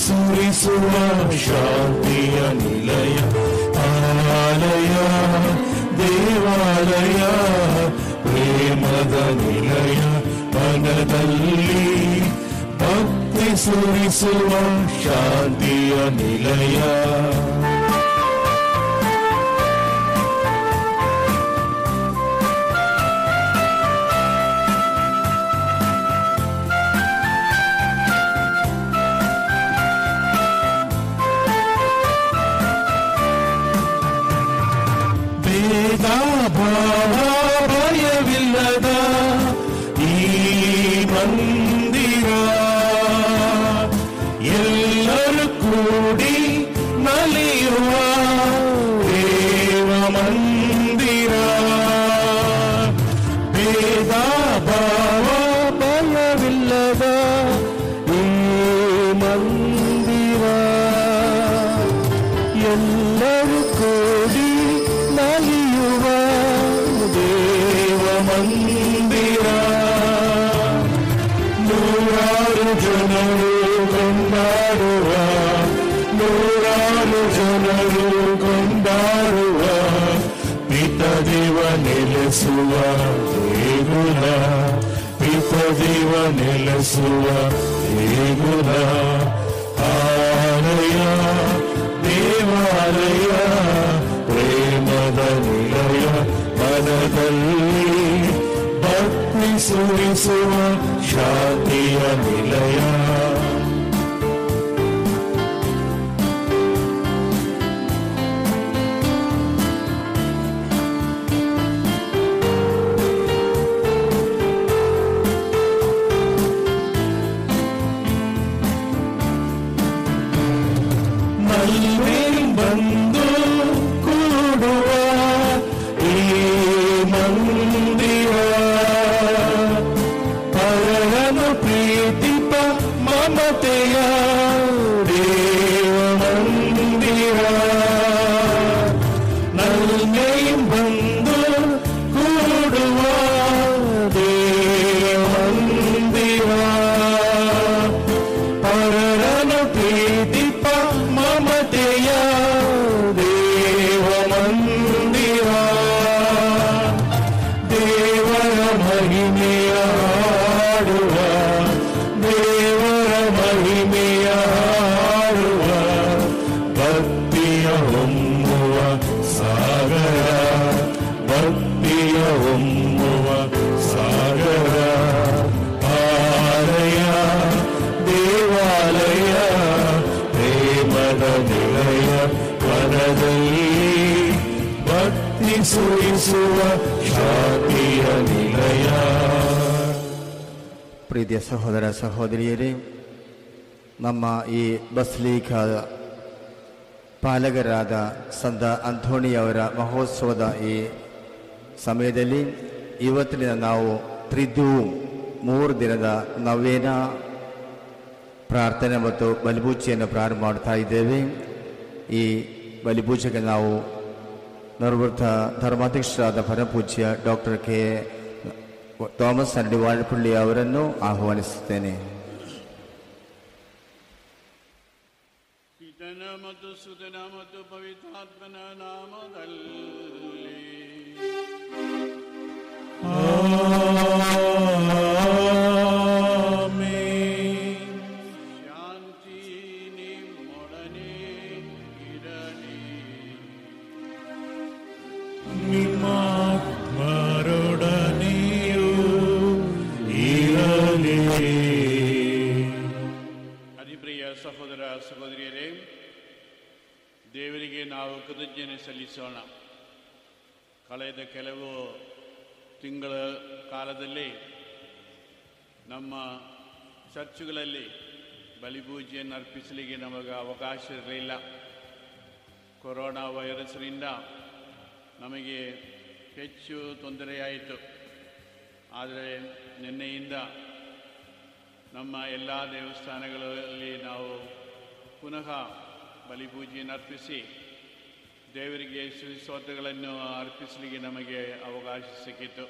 ಸುರಿಸುವ ಶಾಂತಿಯ ನಿಲಯ ಆಲಯ ದೇವಾಲಯ ಪ್ರೇಮದ ನಿಲಯ ಮನದಲ್ಲಿ ಭಕ್ತಿ ಸುರಿಸುವ ಶಾಂತಿಯ ನಿಲಯ ಭಯವಿಲ್ಲದ ಈ ಮಂದಿರ ಎಲ್ಲರೂ ಕೂಡಿ ನಲಿಯುವ ದೇವ ಮಂದಿರ ಭೇದ ಭಾವ ಭಯವಿಲ್ಲದ ಈ ಮಂದಿರ ಎಲ್ಲರೂ ಕೂಡಿ ನಲಿಯುವ ದೇವ ಮಂದಿರ ನೂರಾರು ಜನರು ಕೊಂಡಾಡುವ ನೂರಾರು ಜನರು ಕೊಂಡಾಡುವ ಪಿತದೇವ ನೆಲೆಸುವ ದೇಗುಲ ಪಿತದೇವ ನೆಲೆಸುವ ದೇಗುಲ ಆಲಯ ದೇವಾಲಯ ಪ್ರೇಮದ ನಿಲಯ ಮನದಲ್ಲಿ ಭಕ್ತಿ ಸುರಿಸುವ ಶಾಂತಿಯ ನಿಲಯ ಬಂದು ಕೂಡುವ ಈ ಮಂದಿರ ಪರನ ಪ್ರೀತಿಪ ಮಮತೆಯ ದೇವ ಮಂದಿರ ನಲ್ಮೆ ಬಂದು ಕೂಡುವ ದೇವ ಮಂದಿರ ಪರನ ಪ್ರೀತಿಪ ಮಮತೆಯ ದೇವ ಮಂದಿರ ದೇವರ ಮಹಿಮೆಯ ಹಾಡುವ ದೇವರ ಮಹಿಮೆಯ ಹಾಡುವ ಭಕ್ತಿಯ ಹೊಮ್ಮುವ ಸಾಗರ ಭಕ್ತಿಯ ಹೊಮ್ಮುವ ಸಾಗರ ಆಲಯ ದೇವಾಲಯ ಪ್ರೇಮದ ನಿಲಯ ಮನದಲ್ಲಿ ಭಕ್ತಿ ಸುರಿಸುವ ಶಾಂತಿಯ ನಿಲಯ. ಪ್ರೀತಿಯ ಸಹೋದರ ಸಹೋದರಿಯರೇ, ನಮ್ಮ ಈ ಬಸಲಿಕಾದ ಪಾಲಕರಾದ ಸಂತ ಅಂಥೋಣಿಯವರ ಮಹೋತ್ಸವದ ಈ ಸಮಯದಲ್ಲಿ ಇವತ್ತಿನ ನಾವು ತ್ರಿದೂಮ್ 3 ದಿನದ ನವೇನ ಪ್ರಾರ್ಥನೆ ಮತ್ತು ಬಲಿಪೂಜೆಯನ್ನು ಪ್ರಾರಂಭ ಮಾಡ್ತಾ ಇದ್ದೇವೆ. ಈ ಬಲಿಪೂಜೆಗೆ ನಾವು ನಿವೃತ್ತ ಧರ್ಮಾಧ್ಯಕ್ಷರಾದ ಪರಮಪೂಜ್ಯ ಡಾಕ್ಟರ್ ಕೆ ಥಾಮಸ್ ಅಂಡಿ ವಾಳಪಳ್ಳಿ ಅವರನ್ನು ಆಹ್ವಾನಿಸುತ್ತೇನೆ. ಪಿತನ ಮತ್ತು ಸುತನ ಮತ್ತು ಪವಿತ್ರಾತ್ಮನ ನಾಮದಲ್ಲಿ ಶಾಂತಿ ನಿಮ್ಮೊಡನೆ ಇರಲಿ. ನಿಮ್ಮಾತ್ಮರೊಡನೆಯೂ ಇರಲಿ. ಅತಿಪ್ರಿಯ ಸಹೋದರ ಸಹೋದರಿಯರೇ, ದೇವರಿಗೆ ನಾವು ಕೃತಜ್ಞತೆ ಸಲ್ಲಿಸೋಣ. ಕಳೆದ ಕೆಲವು ತಿಂಗಳ ಕಾಲದಲ್ಲಿ ನಮ್ಮ ಚರ್ಚುಗಳಲ್ಲಿ ಬಲಿಪೂಜೆಯನ್ನು ಅರ್ಪಿಸಲಿಕ್ಕೆ ನಮಗೆ ಅವಕಾಶ ಇರಲಿಲ್ಲ. ಕೊರೋನಾ ವೈರಸ್ನಿಂದ ನಮಗೆ ಹೆಚ್ಚು ತೊಂದರೆಯಾಯಿತು. ಆದರೆ ನಿನ್ನೆಯಿಂದ ನಮ್ಮ ಎಲ್ಲ ದೇವಸ್ಥಾನಗಳಲ್ಲಿ ನಾವು ಪುನಃ ಬಲಿಪೂಜೆಯನ್ನು ಅರ್ಪಿಸಿ ದೇವರಿಗೆ ಸ್ತೋತ್ರಗಳನ್ನು ಅರ್ಪಿಸಲಿಕ್ಕೆ ನಮಗೆ ಅವಕಾಶ ಸಿಕ್ಕಿತು.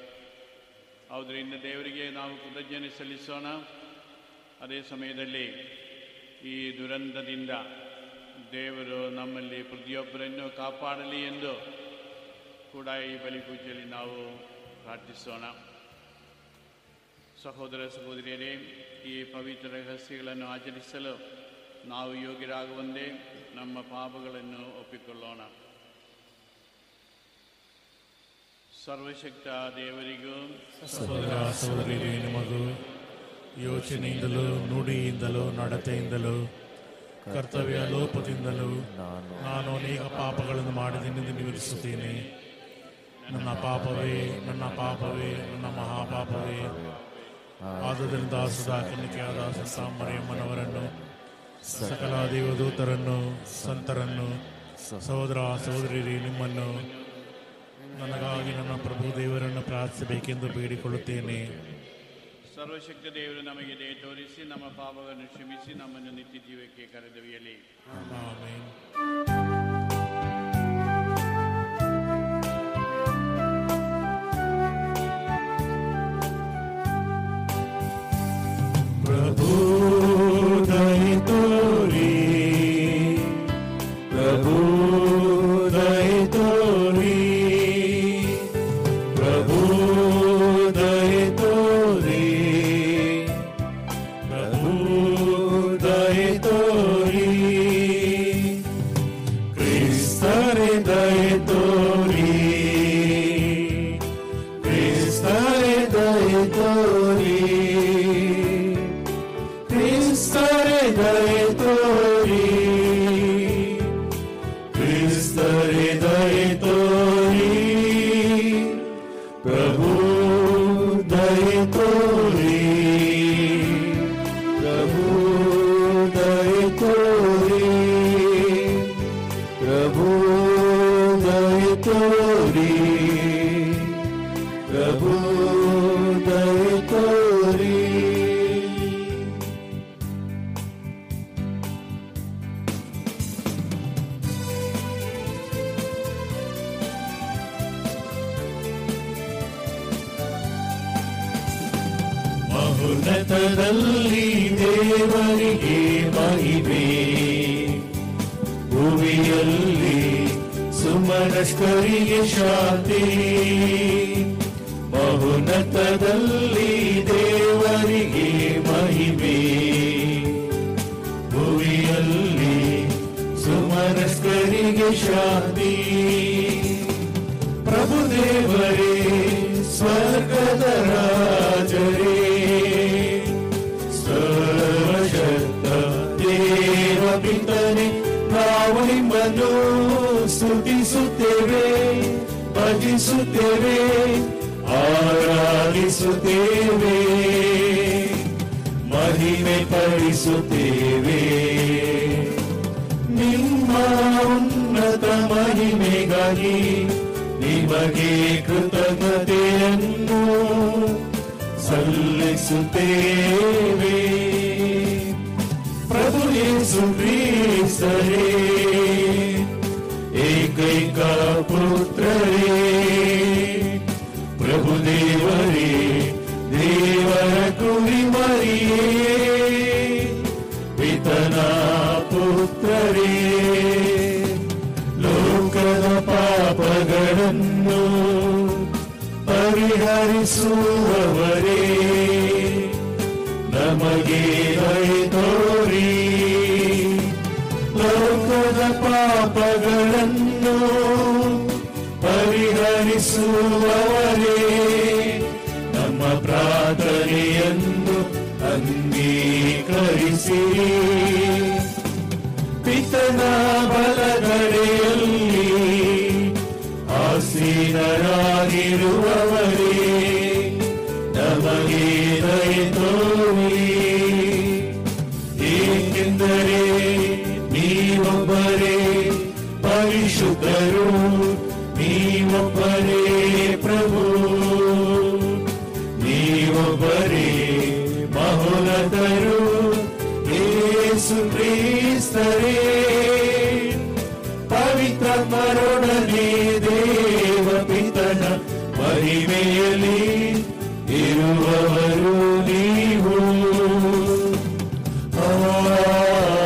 ಆದ್ದರಿಂದ ದೇವರಿಗೆ ನಾವು ಕೃತಜ್ಞತೆ ಸಲ್ಲಿಸೋಣ. ಅದೇ ಸಮಯದಲ್ಲಿ ಈ ದುರಂತದಿಂದ ದೇವರು ನಮ್ಮಲ್ಲಿ ಪ್ರತಿಯೊಬ್ಬರನ್ನು ಕಾಪಾಡಲಿ ಎಂದು ಕೂಡ ಈ ಬಲಿಪೂಜೆಯಲ್ಲಿ ನಾವು ಪ್ರಾರ್ಥಿಸೋಣ. ಸಹೋದರ ಸಹೋದರಿಯರೇ, ಈ ಪವಿತ್ರ ರಹಸ್ಯಗಳನ್ನು ಆಚರಿಸಲು ನಾವು ಯೋಗ್ಯರಾಗುವಂತೆ ನಮ್ಮ ಪಾಪಗಳನ್ನು ಒಪ್ಪಿಕೊಳ್ಳೋಣ. ಸರ್ವಶಕ್ತ ದೇವರಿಗೂ ಸಹೋದರ ಸಹೋದರಿಯರೇ, ನಿಮಗೂ ಯೋಚನೆಯಿಂದಲೂ ನುಡಿಯಿಂದಲೂ ನಡತೆಯಿಂದಲೂ ಕರ್ತವ್ಯ ಲೋಪದಿಂದಲೂ ನಾನು ಅನೇಕ ಪಾಪಗಳನ್ನು ಮಾಡಿದೆನೆಂದು ವಿವರಿಸುತ್ತೇನೆ. ನನ್ನ ಪಾಪವೇ ನನ್ನ ಪಾಪವೇ ನನ್ನ ಮಹಾಪಾಪವೇ. ಆದುದರಿಂದ ಸದಾ ಕನ್ನಿಕೆಯಾದ ಸಂತ ಮರಿಯಮ್ಮನವರನ್ನು, ಸಕಲ ದೇವದೂತರನ್ನು, ಸಂತರನ್ನು, ಸಹೋದರ ಸಹೋದರಿಯರೇ, ನಿಮ್ಮನ್ನು ನನಗಾಗಿ ನನ್ನ ಪ್ರಭು ದೇವರನ್ನು ಪ್ರಾರ್ಥಿಸಬೇಕೆಂದು ಬೇಡಿಕೊಳ್ಳುತ್ತೇನೆ. ಸರ್ವಶಕ್ತ ದೇವರು ನಮಗೆ ದಯೆ ತೋರಿಸಿ ನಮ್ಮ ಪಾಪವನ್ನು ಕ್ಷಮಿಸಿ ನಮ್ಮನ್ನು ನಿತ್ಯ ಜೀವಕ್ಕೆ ಕರೆದೊಯ್ಯಲಿ. ಆಮೆನ್. ಪ್ರಭು ದಯೆ ತೋರಿ, ಪ್ರಭು ದಯೆ ತೋರಿ, ಪ್ರಭು ದಯೆ ತೋರಿ, ಪ್ರಭು ದಯೆ ತೋರಿ, ಕ್ರಿಸ್ತರೇ ದಯೆ ತೋರಿ, ಕ್ರಿಸ್ತರೇ ದಯೆ ತೋರಿ, ಕ್ರಿಸ್ತರೇ ದಯೆ ತೋರಿ, ಕ್ರಿಸ್ತರೇ ದಯೆ ತೋರಿ, ಪ್ರಭು ದಯೆ ತೋರಿ, ಪ್ರಭು ದಯೆ ತೋರಿ, ಪ್ರಭು ದಯೆ ತೋರಿ, ಪ್ರಭು ದಯೆ ತೋರಿ. ಮಹೋನ್ನತದಲ್ಲಿ ದೇವರಿಗೆ ಮಹಿಮೆ, ಭೂಮಿಯಲ್ಲಿ ಸುಮನಸ್ಕರಿಗೆ ಶಾಂತಿ. ಮಹೋನ್ನತದಲ್ಲಿ ದೇವರಿಗೆ ಮಹಿಮೆ, ಭೂಮಿಯಲ್ಲಿ ಸುಮನಸ್ಕರಿಗೆ ಶಾಂತಿ. ಪ್ರಭುದೇವರೇ, ಸ್ವರ್ಗದ ರಾಜರೇ, ಸರ್ವಶಕ್ತ ದೇವ ಪಿತನೇ, ನಾವು ನಿಮ್ಮನ್ನು ಸ್ತುತಿಸುತ್ತೇವೆ, ಭಜಿಸುತ್ತೇವೆ, ಆರಾಧಿಸುತ್ತೇವೆ, ಮಹಿಮೆ ಪಡಿಸುತ್ತೇವೆ. ನಿಮ್ಮ ಉನ್ನತ ಮಹಿಮೆಗಾಗಿ ನಿಮಗೆ ಕೃತಜ್ಞತೆಯನ್ನು ಸಲ್ಲಿಸುತ್ತೇವೆ. ಪ್ರಭು ಯೇಸು ಕ್ರಿಸ್ತರೇ, ಏಕೈಕ ಪುತ್ರರೇ, ಪ್ರಭು ದೇವರೇ, ದೇವರ ಕುರಿಮರಿಯೇ, ಪಿತನ ಪುತ್ರರೇ, ಲೋಕದ ಪಾಪಗಳನ್ನು ಪರಿಹರಿಸುವವರೇ, ನಮಗೆ ದಯೆ ತೋರಿ. ಲೋಕದ ಪಾಪಗಳನ್ನು ಪರಿಹರಿಸುವವರೇ, ನಮ್ಮ ಪ್ರಾರ್ಥನೆಯನ್ನು ಅಂಗೀಕರಿಸಿ. ಪಿತನ ಬಲಗಡೆಯಲ್ಲಿ ಆಸೀನರಾಗಿರುವವರೇ, ನಮಗೆ ದಯೆ ತೋರಿ. ಏಕೆಂದರೆ ನೀವೊಬ್ಬರೇ ಪರಿಶುದ್ಧರು, ನೀವೊಬ್ಬರೇ ಪ್ರಭು, ನೀವೊಬ್ಬರೇ ಮಹೋನ್ನತರು, ಯೇಸು ಕ್ರಿಸ್ತರೇ. ಪವಿತ್ರಾತ್ಮರೊಡನೆ ದೇವ ಪಿತನ ಮಹಿಮೆಯಲ್ಲಿ ಇರುವವರು ನೀವು. ಆಮೆನ್.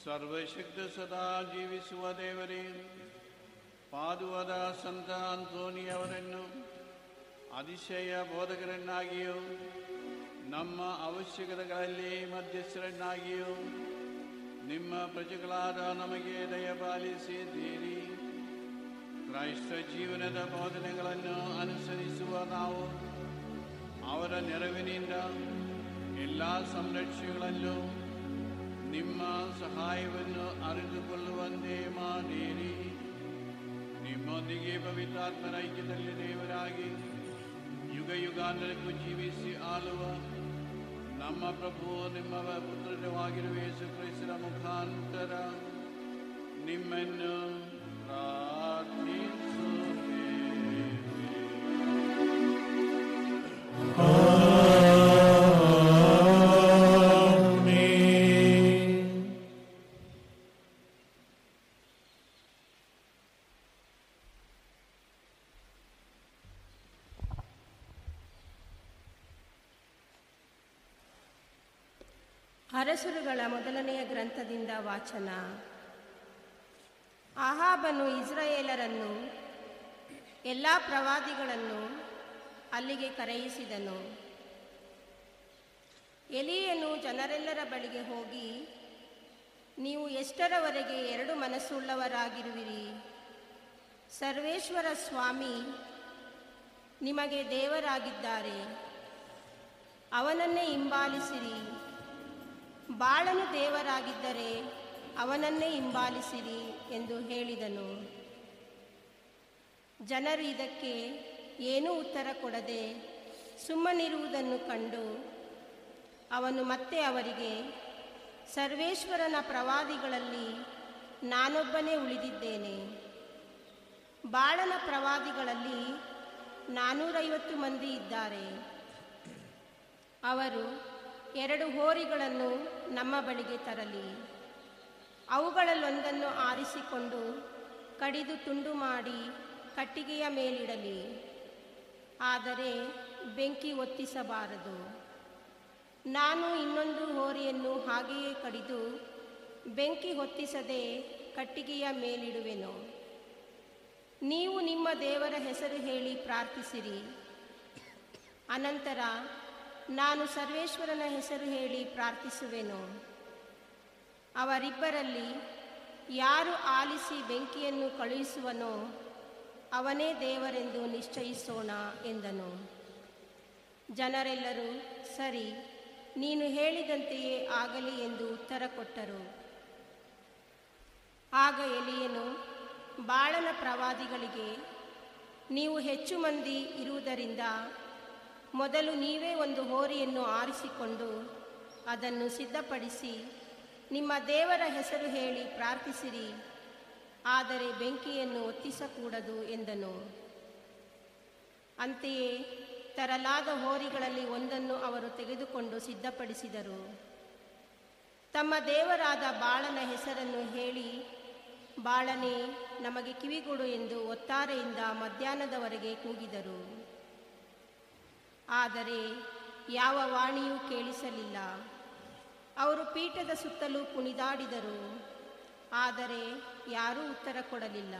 ಸರ್ವಶಕ್ತ ಸದಾ ಜೀವಿಸುವ ದೇವರೇ, ಪಾದುವಾದ ಸಂತ ಅಂತೋನಿಯವರನ್ನು ಅತಿಶಯ ಬೋಧಕರನ್ನಾಗಿಯೂ ನಮ್ಮ ಅವಶ್ಯಕತೆಗಳಲ್ಲಿ ಮಧ್ಯಸ್ಥರನ್ನಾಗಿಯೂ ನಿಮ್ಮ ಪ್ರಜೆಗಳಾದ ನಮಗೆ ದಯಪಾಲಿಸಿದ್ದೀರಿ. ಕ್ರೈಸ್ತ ಜೀವನದ ಬೋಧನೆಗಳನ್ನು ಅನುಸರಿಸುವ ನಾವು ಅವರ ನೆರವಿನಿಂದ ಎಲ್ಲ ಸಂರಕ್ಷೆಗಳಲ್ಲೂ ನಿಮ್ಮ ಸಹಾಯವನ್ನು ಅರಿತುಕೊಳ್ಳುವಂತೆ ಮಾಡಿರಿ. ನಿಮ್ಮೊಂದಿಗೆ ಪವಿತ್ರಾತ್ಮರ ಐಕ್ಯದಲ್ಲಿ ದೇವರಾಗಿ ಯುಗ ಯುಗಾಂತರಕ್ಕೂ ಜೀವಿಸಿ ಆಳುವ ನಮ್ಮ ಪ್ರಭು ನಿಮ್ಮ ಪುತ್ರವಾಗಿರುವ ಯೇಸು ಕ್ರಿಸ್ತನ ಮುಖಾಂತರ ನಿಮ್ಮನ್ನು ಪ್ರಾರ್ಥಿಸುತ್ತೇವೆ. ಅರಸರುಗಳ ಮೊದಲನೆಯ ಗ್ರಂಥದಿಂದ ವಾಚನ. ಆಹಾಬನು ಇಸ್ರಾಯೇಲರನ್ನು ಎಲ್ಲ ಪ್ರವಾದಿಗಳನ್ನು ಅಲ್ಲಿಗೆ ಕರೆಯಿಸಿದನು. ಎಲೀಯನು ಜನರೆಲ್ಲರ ಬಳಿಗೆ ಹೋಗಿ, ನೀವು ಎಷ್ಟರವರೆಗೆ ಎರಡು ಮನಸ್ಸುಳ್ಳವರಾಗಿರುವಿರಿ? ಸರ್ವೇಶ್ವರ ಸ್ವಾಮಿ ನಿಮಗೆ ದೇವರಾಗಿದ್ದಾರೆ, ಅವನನ್ನೇ ಹಿಂಬಾಲಿಸಿರಿ. ಬಾಳನು ದೇವರಾಗಿದ್ದರೆ ಅವನನ್ನೇ ಹಿಂಬಾಲಿಸಿರಿ ಎಂದು ಹೇಳಿದನು. ಜನರು ಇದಕ್ಕೆ ಏನೂ ಉತ್ತರ ಕೊಡದೆ ಸುಮ್ಮನಿರುವುದನ್ನು ಕಂಡು ಅವನು ಮತ್ತೆ ಅವರಿಗೆ, ಸರ್ವೇಶ್ವರನ ಪ್ರವಾದಿಗಳಲ್ಲಿ ನಾನೊಬ್ಬನೇ ಉಳಿದಿದ್ದೇನೆ. ಬಾಳನ ಪ್ರವಾದಿಗಳಲ್ಲಿ 450 ಮಂದಿ ಇದ್ದಾರೆ. ಅವರು 2 ಹೋರಿಗಳನ್ನು ನಮ್ಮ ಬಳಿಗೆ ತರಲಿ. ಅವುಗಳಲ್ಲೊಂದನ್ನು ಆರಿಸಿಕೊಂಡು ಕಡಿದು ತುಂಡು ಮಾಡಿ ಕಟ್ಟಿಗೆಯ ಮೇಲಿಡಲಿ. ಆದರೆ ಬೆಂಕಿ ಹೊತ್ತಿಸಬಾರದು. ನಾನು ಇನ್ನೊಂದು ಹೋರಿಯನ್ನು ಹಾಗೆಯೇ ಕಡಿದು ಬೆಂಕಿ ಹೊತ್ತಿಸದೆ ಕಟ್ಟಿಗೆಯ ಮೇಲಿಡುವೆನು. ನೀವು ನಿಮ್ಮ ದೇವರ ಹೆಸರು ಹೇಳಿ ಪ್ರಾರ್ಥಿಸಿರಿ. ಅನಂತರ ನಾನು ಸರ್ವೇಶ್ವರನ ಹೆಸರು ಹೇಳಿ ಪ್ರಾರ್ಥಿಸುವೆನು. ಅವರಿಬ್ಬರಲ್ಲಿ ಯಾರು ಆಲಿಸಿ ಬೆಂಕಿಯನ್ನು ಕಳುಹಿಸುವನೋ ಅವನೇ ದೇವರೆಂದು ನಿಶ್ಚಯಿಸೋಣ ಎಂದನು. ಜನರೆಲ್ಲರೂ ಸರಿ, ನೀನು ಹೇಳಿದಂತೆಯೇ ಆಗಲಿ ಎಂದು ಉತ್ತರ ಕೊಟ್ಟರು. ಆಗ ಎಲೀಯನು ಬಾಳನ ಪ್ರವಾದಿಗಳಿಗೆ, ನೀವು ಹೆಚ್ಚು ಮಂದಿ ಇರುವುದರಿಂದ ಮೊದಲು ನೀವೇ ಒಂದು ಹೋರಿಯನ್ನು ಆರಿಸಿಕೊಂಡು ಅದನ್ನು ಸಿದ್ಧಪಡಿಸಿ ನಿಮ್ಮ ದೇವರ ಹೆಸರು ಹೇಳಿ ಪ್ರಾರ್ಥಿಸಿರಿ. ಆದರೆ ಬೆಂಕಿಯನ್ನು ಹೊತ್ತಿಸಕೂಡದು ಎಂದನು. ಅಂತೆಯೇ ತರಲಾದ ಹೋರಿಗಳಲ್ಲಿ ಒಂದನ್ನು ಅವರು ತೆಗೆದುಕೊಂಡು ಸಿದ್ಧಪಡಿಸಿದರು. ತಮ್ಮ ದೇವರಾದ ಬಾಳನ ಹೆಸರನ್ನು ಹೇಳಿ, ಬಾಳನೇ ನಮಗೆ ಕಿವಿಗೊಡು ಎಂದು ಒತ್ತಾರೆಯಿಂದ ಮಧ್ಯಾಹ್ನದವರೆಗೆ ಕೂಗಿದರು. ಆದರೆ ಯಾವ ವಾಣಿಯೂ ಕೇಳಿಸಲಿಲ್ಲ. ಅವರು ಪೀಠದ ಸುತ್ತಲೂ ಕುಣಿದಾಡಿದರು, ಆದರೆ ಯಾರೂ ಉತ್ತರ ಕೊಡಲಿಲ್ಲ.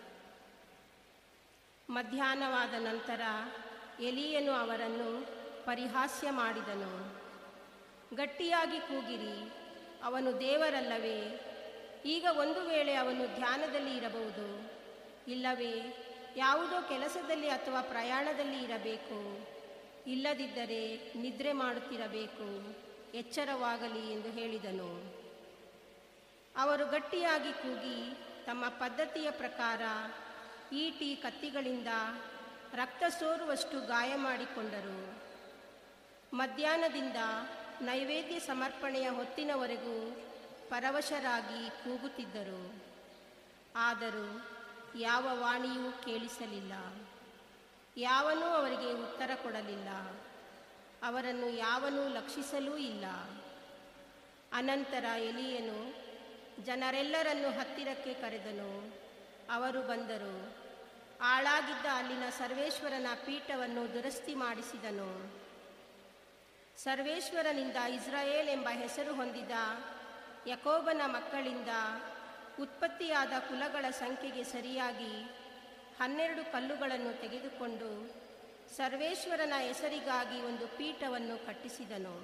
ಮಧ್ಯಾಹ್ನವಾದ ನಂತರ ಎಲೀಯನು ಅವರನ್ನು ಪರಿಹಾಸ್ಯ ಮಾಡಿದನು. ಗಟ್ಟಿಯಾಗಿ ಕೂಗಿರಿ, ಅವನು ದೇವರಲ್ಲವೇ? ಈಗ ಒಂದು ವೇಳೆ ಅವನು ಧ್ಯಾನದಲ್ಲಿ ಇರಬಹುದು, ಇಲ್ಲವೇ ಯಾವುದೋ ಕೆಲಸದಲ್ಲಿ ಅಥವಾ ಪ್ರಯಾಣದಲ್ಲಿ ಇರಬೇಕು. ಇಲ್ಲದಿದ್ದರೆ ನಿದ್ರೆ ಮಾಡುತ್ತಿರಬೇಕು. ಎಚ್ಚರವಾಗಲಿ ಎಂದು ಹೇಳಿದನು. ಅವರು ಗಟ್ಟಿಯಾಗಿ ಕೂಗಿ ತಮ್ಮ ಪದ್ಧತಿಯ ಪ್ರಕಾರ ಈಟಿ ಕತ್ತಿಗಳಿಂದ ರಕ್ತ ಸೋರುವಷ್ಟು ಗಾಯ ಮಾಡಿಕೊಂಡರು. ಮಧ್ಯಾಹ್ನದಿಂದ ನೈವೇದ್ಯ ಸಮರ್ಪಣೆಯ ಹೊತ್ತಿನವರೆಗೂ ಪರವಶರಾಗಿ ಕೂಗುತ್ತಿದ್ದರು. ಆದರೂ ಯಾವ ವಾಣಿಯೂ ಕೇಳಿಸಲಿಲ್ಲ. ಯಾವನೂ ಅವರಿಗೆ ಉತ್ತರ ಕೊಡಲಿಲ್ಲ. ಅವರನ್ನು ಯಾವನೂ ಲಕ್ಷಿಸಲೂ ಇಲ್ಲ. ಅನಂತರ ಎಲೀಯನು ಜನರೆಲ್ಲರನ್ನು ಹತ್ತಿರಕ್ಕೆ ಕರೆದನು. ಅವರು ಬಂದರು. ಹಾಳಾಗಿದ್ದ ಅಲ್ಲಿನ ಸರ್ವೇಶ್ವರನ ಪೀಠವನ್ನು ದುರಸ್ತಿ ಮಾಡಿಸಿದನು. ಸರ್ವೇಶ್ವರನಿಂದ ಇಸ್ರಾಯೇಲ್ ಎಂಬ ಹೆಸರು ಹೊಂದಿದ ಯಾಕೋಬನ ಮಕ್ಕಳಿಂದ ಉತ್ಪತ್ತಿಯಾದ ಕುಲಗಳ ಸಂಖ್ಯೆಗೆ ಸರಿಯಾಗಿ 12 ಕಲ್ಲುಗಳನ್ನು ತೆಗೆದುಕೊಂಡು ಸರ್ವೇಶ್ವರನ ಹೆಸರಿಗಾಗಿ ಒಂದು ಪೀಠವನ್ನು ಕಟ್ಟಿಸಿದನು.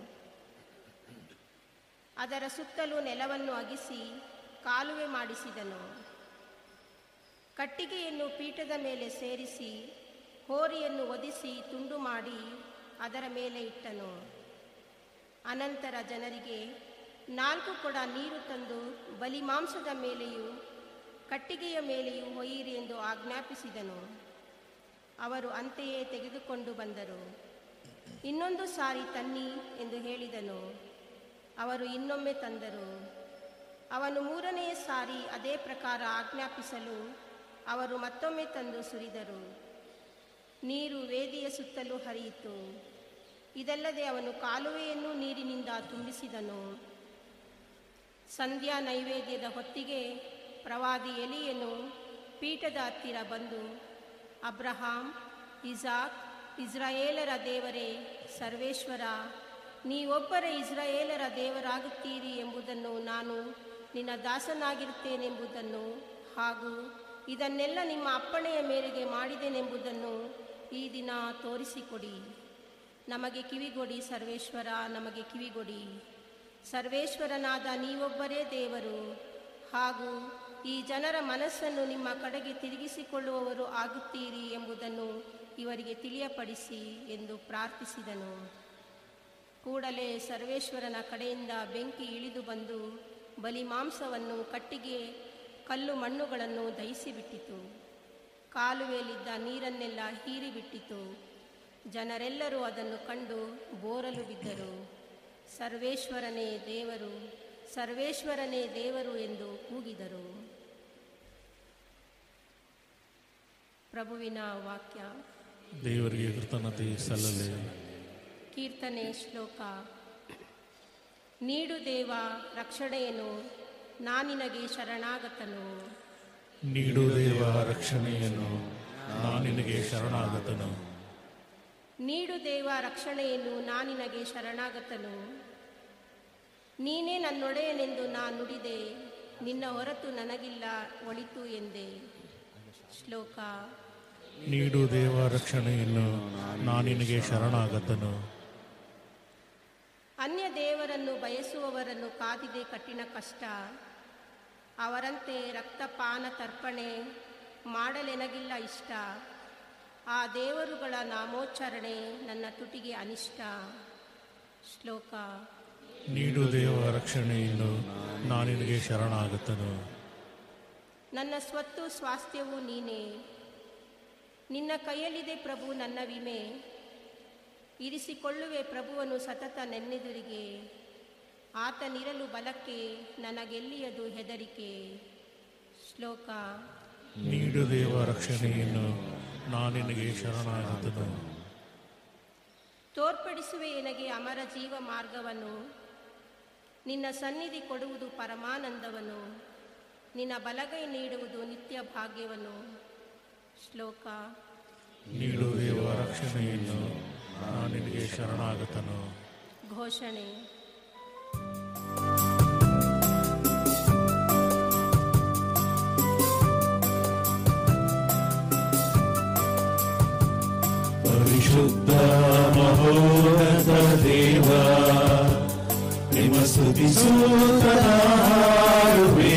ಅದರ ಸುತ್ತಲೂ ನೆಲವನ್ನು ಅಗಿಸಿ ಕಾಲುವೆ ಮಾಡಿಸಿದನು. ಕಟ್ಟಿಗೆಯನ್ನು ಪೀಠದ ಮೇಲೆ ಸೇರಿಸಿ ಹೋರಿಯನ್ನು ಒದಿಸಿ ತುಂಡು ಮಾಡಿ ಅದರ ಮೇಲೆ ಇಟ್ಟನು. ಅನಂತರ ಜನರಿಗೆ 4 ಕೊಡ ನೀರು ತಂದು ಬಲಿಮಾಂಸದ ಮೇಲೆಯೂ ಕಟ್ಟಿಗೆಯ ಮೇಲೆಯೂ ಹೊಯ್ಯಿರಿ ಎಂದು ಆಜ್ಞಾಪಿಸಿದನು. ಅವರು ಅಂತೆಯೇ ತೆಗೆದುಕೊಂಡು ಬಂದರು. ಇನ್ನೊಂದು ಸಾರಿ ತನ್ನಿ ಎಂದು ಹೇಳಿದನು. ಅವರು ಇನ್ನೊಮ್ಮೆ ತಂದರು. ಅವನು 3ನೇ ಸಾರಿ ಅದೇ ಪ್ರಕಾರ ಆಜ್ಞಾಪಿಸಲು ಅವರು ಮತ್ತೊಮ್ಮೆ ತಂದು ಸುರಿದರು. ನೀರು ವೇದಿಯ ಸುತ್ತಲೂ ಹರಿಯಿತು. ಇದಲ್ಲದೆ ಅವನು ಕಾಲುವೆಯನ್ನು ನೀರಿನಿಂದ ತುಂಬಿಸಿದನು. ಸಂಧ್ಯಾ ನೈವೇದ್ಯದ ಹೊತ್ತಿಗೆ ಪ್ರವಾದಿ ಎಲಿಯನು ಪೀಠದ ಹತ್ತಿರ ಬಂದು, ಅಬ್ರಹಾಂ, ಇಸಾಕ್, ಇಸ್ರಾಯೇಲರ ದೇವರೇ ಸರ್ವೇಶ್ವರ, ನೀವೊಬ್ಬರೇ ಇಸ್ರಾಯೇಲರ ದೇವರಾಗುತ್ತೀರಿ ಎಂಬುದನ್ನು ನಾನು ನಿನ್ನ ದಾಸನಾಗಿರುತ್ತೇನೆಂಬುದನ್ನು ಹಾಗೂ ಇದನ್ನೆಲ್ಲ ನಿಮ್ಮ ಅಪ್ಪಣೆಯ ಮೇರೆಗೆ ಮಾಡಿದೆನೆಂಬುದನ್ನು ಈ ದಿನ ತೋರಿಸಿಕೊಡಿ. ನಮಗೆ ಕಿವಿಗೊಡಿ ಸರ್ವೇಶ್ವರ, ನಮಗೆ ಕಿವಿಗೊಡಿ. ಸರ್ವೇಶ್ವರನಾದ ನೀವೊಬ್ಬರೇ ದೇವರು ಹಾಗೂ ಈ ಜನರ ಮನಸ್ಸನ್ನು ನಿಮ್ಮ ಕಡೆಗೆ ತಿರುಗಿಸಿಕೊಳ್ಳುವವರು ಆಗುತ್ತೀರಿ ಎಂಬುದನ್ನು ಇವರಿಗೆ ತಿಳಿಯಪಡಿಸಿ ಎಂದು ಪ್ರಾರ್ಥಿಸಿದನು. ಕೂಡಲೇ ಸರ್ವೇಶ್ವರನ ಕಡೆಯಿಂದ ಬೆಂಕಿ ಇಳಿದು ಬಂದು ಬಲಿಮಾಂಸವನ್ನು, ಕಟ್ಟಿಗೆ, ಕಲ್ಲು ಮಣ್ಣುಗಳನ್ನು ದಹಿಸಿಬಿಟ್ಟಿತು. ಕಾಲುವೆಯಲ್ಲಿದ್ದ ನೀರನ್ನೆಲ್ಲ ಹೀರಿಬಿಟ್ಟಿತು. ಜನರೆಲ್ಲರೂ ಅದನ್ನು ಕಂಡು ಬೋರಲು ಬಿದ್ದರು. ಸರ್ವೇಶ್ವರನೇ ದೇವರು, ಸರ್ವೇಶ್ವರನೇ ದೇವರು ಎಂದು ಕೂಗಿದರು. ಪ್ರಭುವಿನ ವಾಕ್ಯ. ದೇವರಿಗೆ ಕೃತಜ್ಞತೆ ಸಲ್ಲಲಿ. ಕೀರ್ತನೆ ಶ್ಲೋಕ. ನೀಡು ದೇವ ರಕ್ಷಣೆಯನ್ನು, ನಾನಿನಗೆ ಶರಣಾಗತನು. ನೀಡು ದೇವ ರಕ್ಷಣೆಯನ್ನು, ನಾನಿನಗೆ ಶರಣಾಗತನು. ನೀಡು ದೇವ ರಕ್ಷಣೆಯನ್ನು, ನಾನಿನಗೆ ಶರಣಾಗತನು. ನೀನೇ ನನ್ನೊಡೆಯನೆಂದು ನಾ ನುಡಿದೆ, ನಿನ್ನ ಹೊರತು ನನಗಿಲ್ಲ ಒಳಿತು ಎಂದೆ. ಶ್ಲೋಕ. ನೀಡು ದೇವ ರಕ್ಷಣೆಯನ್ನು, ನಾನಿನಗೆ ಶರಣಾಗತನು. ಅನ್ಯ ದೇವರನ್ನು ಬಯಸುವವರನ್ನು ಕಾದಿದೆ ಕಠಿಣ ಕಷ್ಟ. ಅವರಂತೆ ರಕ್ತಪಾನ ತರ್ಪಣೆ ಮಾಡಲೆನಗಿಲ್ಲ ಇಷ್ಟ. ಆ ದೇವರುಗಳ ನಾಮೋಚ್ಚಾರಣೆ ನನ್ನ ತುಟಿಗೆ ಅನಿಷ್ಟ. ಶ್ಲೋಕ. ನೀಡು ದೇವ ರಕ್ಷಣೆಯನ್ನು, ನಾನಿನಗೆ ಶರಣಾಗತನು. ನನ್ನ ಸ್ವತ್ತು ಸ್ವಾಸ್ಥ್ಯವೂ ನೀನೇ. ನಿನ್ನ ಕೈಯಲ್ಲಿದೆ ಪ್ರಭು ನನ್ನ ವಿಮೆ. ಇರಿಸಿಕೊಳ್ಳುವೆ ಪ್ರಭುವನ್ನು ಸತತ ನೆನ್ನೆದುರಿಗೆ. ಆತನಿರಲು ಬಲಕ್ಕೆ ನನಗೆಲ್ಲಿಯದು ಹೆದರಿಕೆ. ಶ್ಲೋಕ. ನೀಡು ದೇವ ರಕ್ಷಣೆಯನ್ನು, ನಾನಿನಗೆ ಶರಣಾಗತನು. ತೋರ್ಪಡಿಸುವೆ ನನಗೆ ಅಮರ ಜೀವ ಮಾರ್ಗವನ್ನು. ನಿನ್ನ ಸನ್ನಿಧಿ ಕೊಡುವುದು ಪರಮಾನಂದವನ್ನು. ನಿನ್ನ ಬಲಗೈ ನೀಡುವುದು ನಿತ್ಯ ಭಾಗ್ಯವನ್ನು. ಶ್ಲೋಕ. ನೀಡು ದೇವ ರಕ್ಷಣೆಯನ್ನು, ನಾನಿನಗೆ ಶರಣಾಗತನು. ಘೋಷಣೆ. ಪರಿಶುದ್ಧ ಮಹೋನ್ನತ ದೇವ, ನಿಮ್ಮ ಸ್ತುತಿಸುತ್ತಲಾರುವೆ.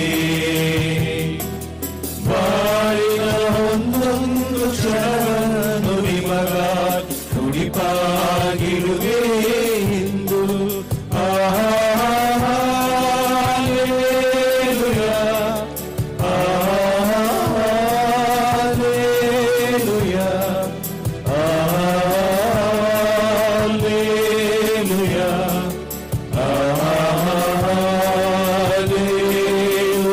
ಬಾಳಿನ ಒಂದೊಂದು ಕ್ಷಣವನ್ನು ನಿಮಗಾಗಿ ನುಡಿಪಾಗಿರುವೆ ಎಂದು. Hallelujah, hallelujah, hallelujah, hallelujah.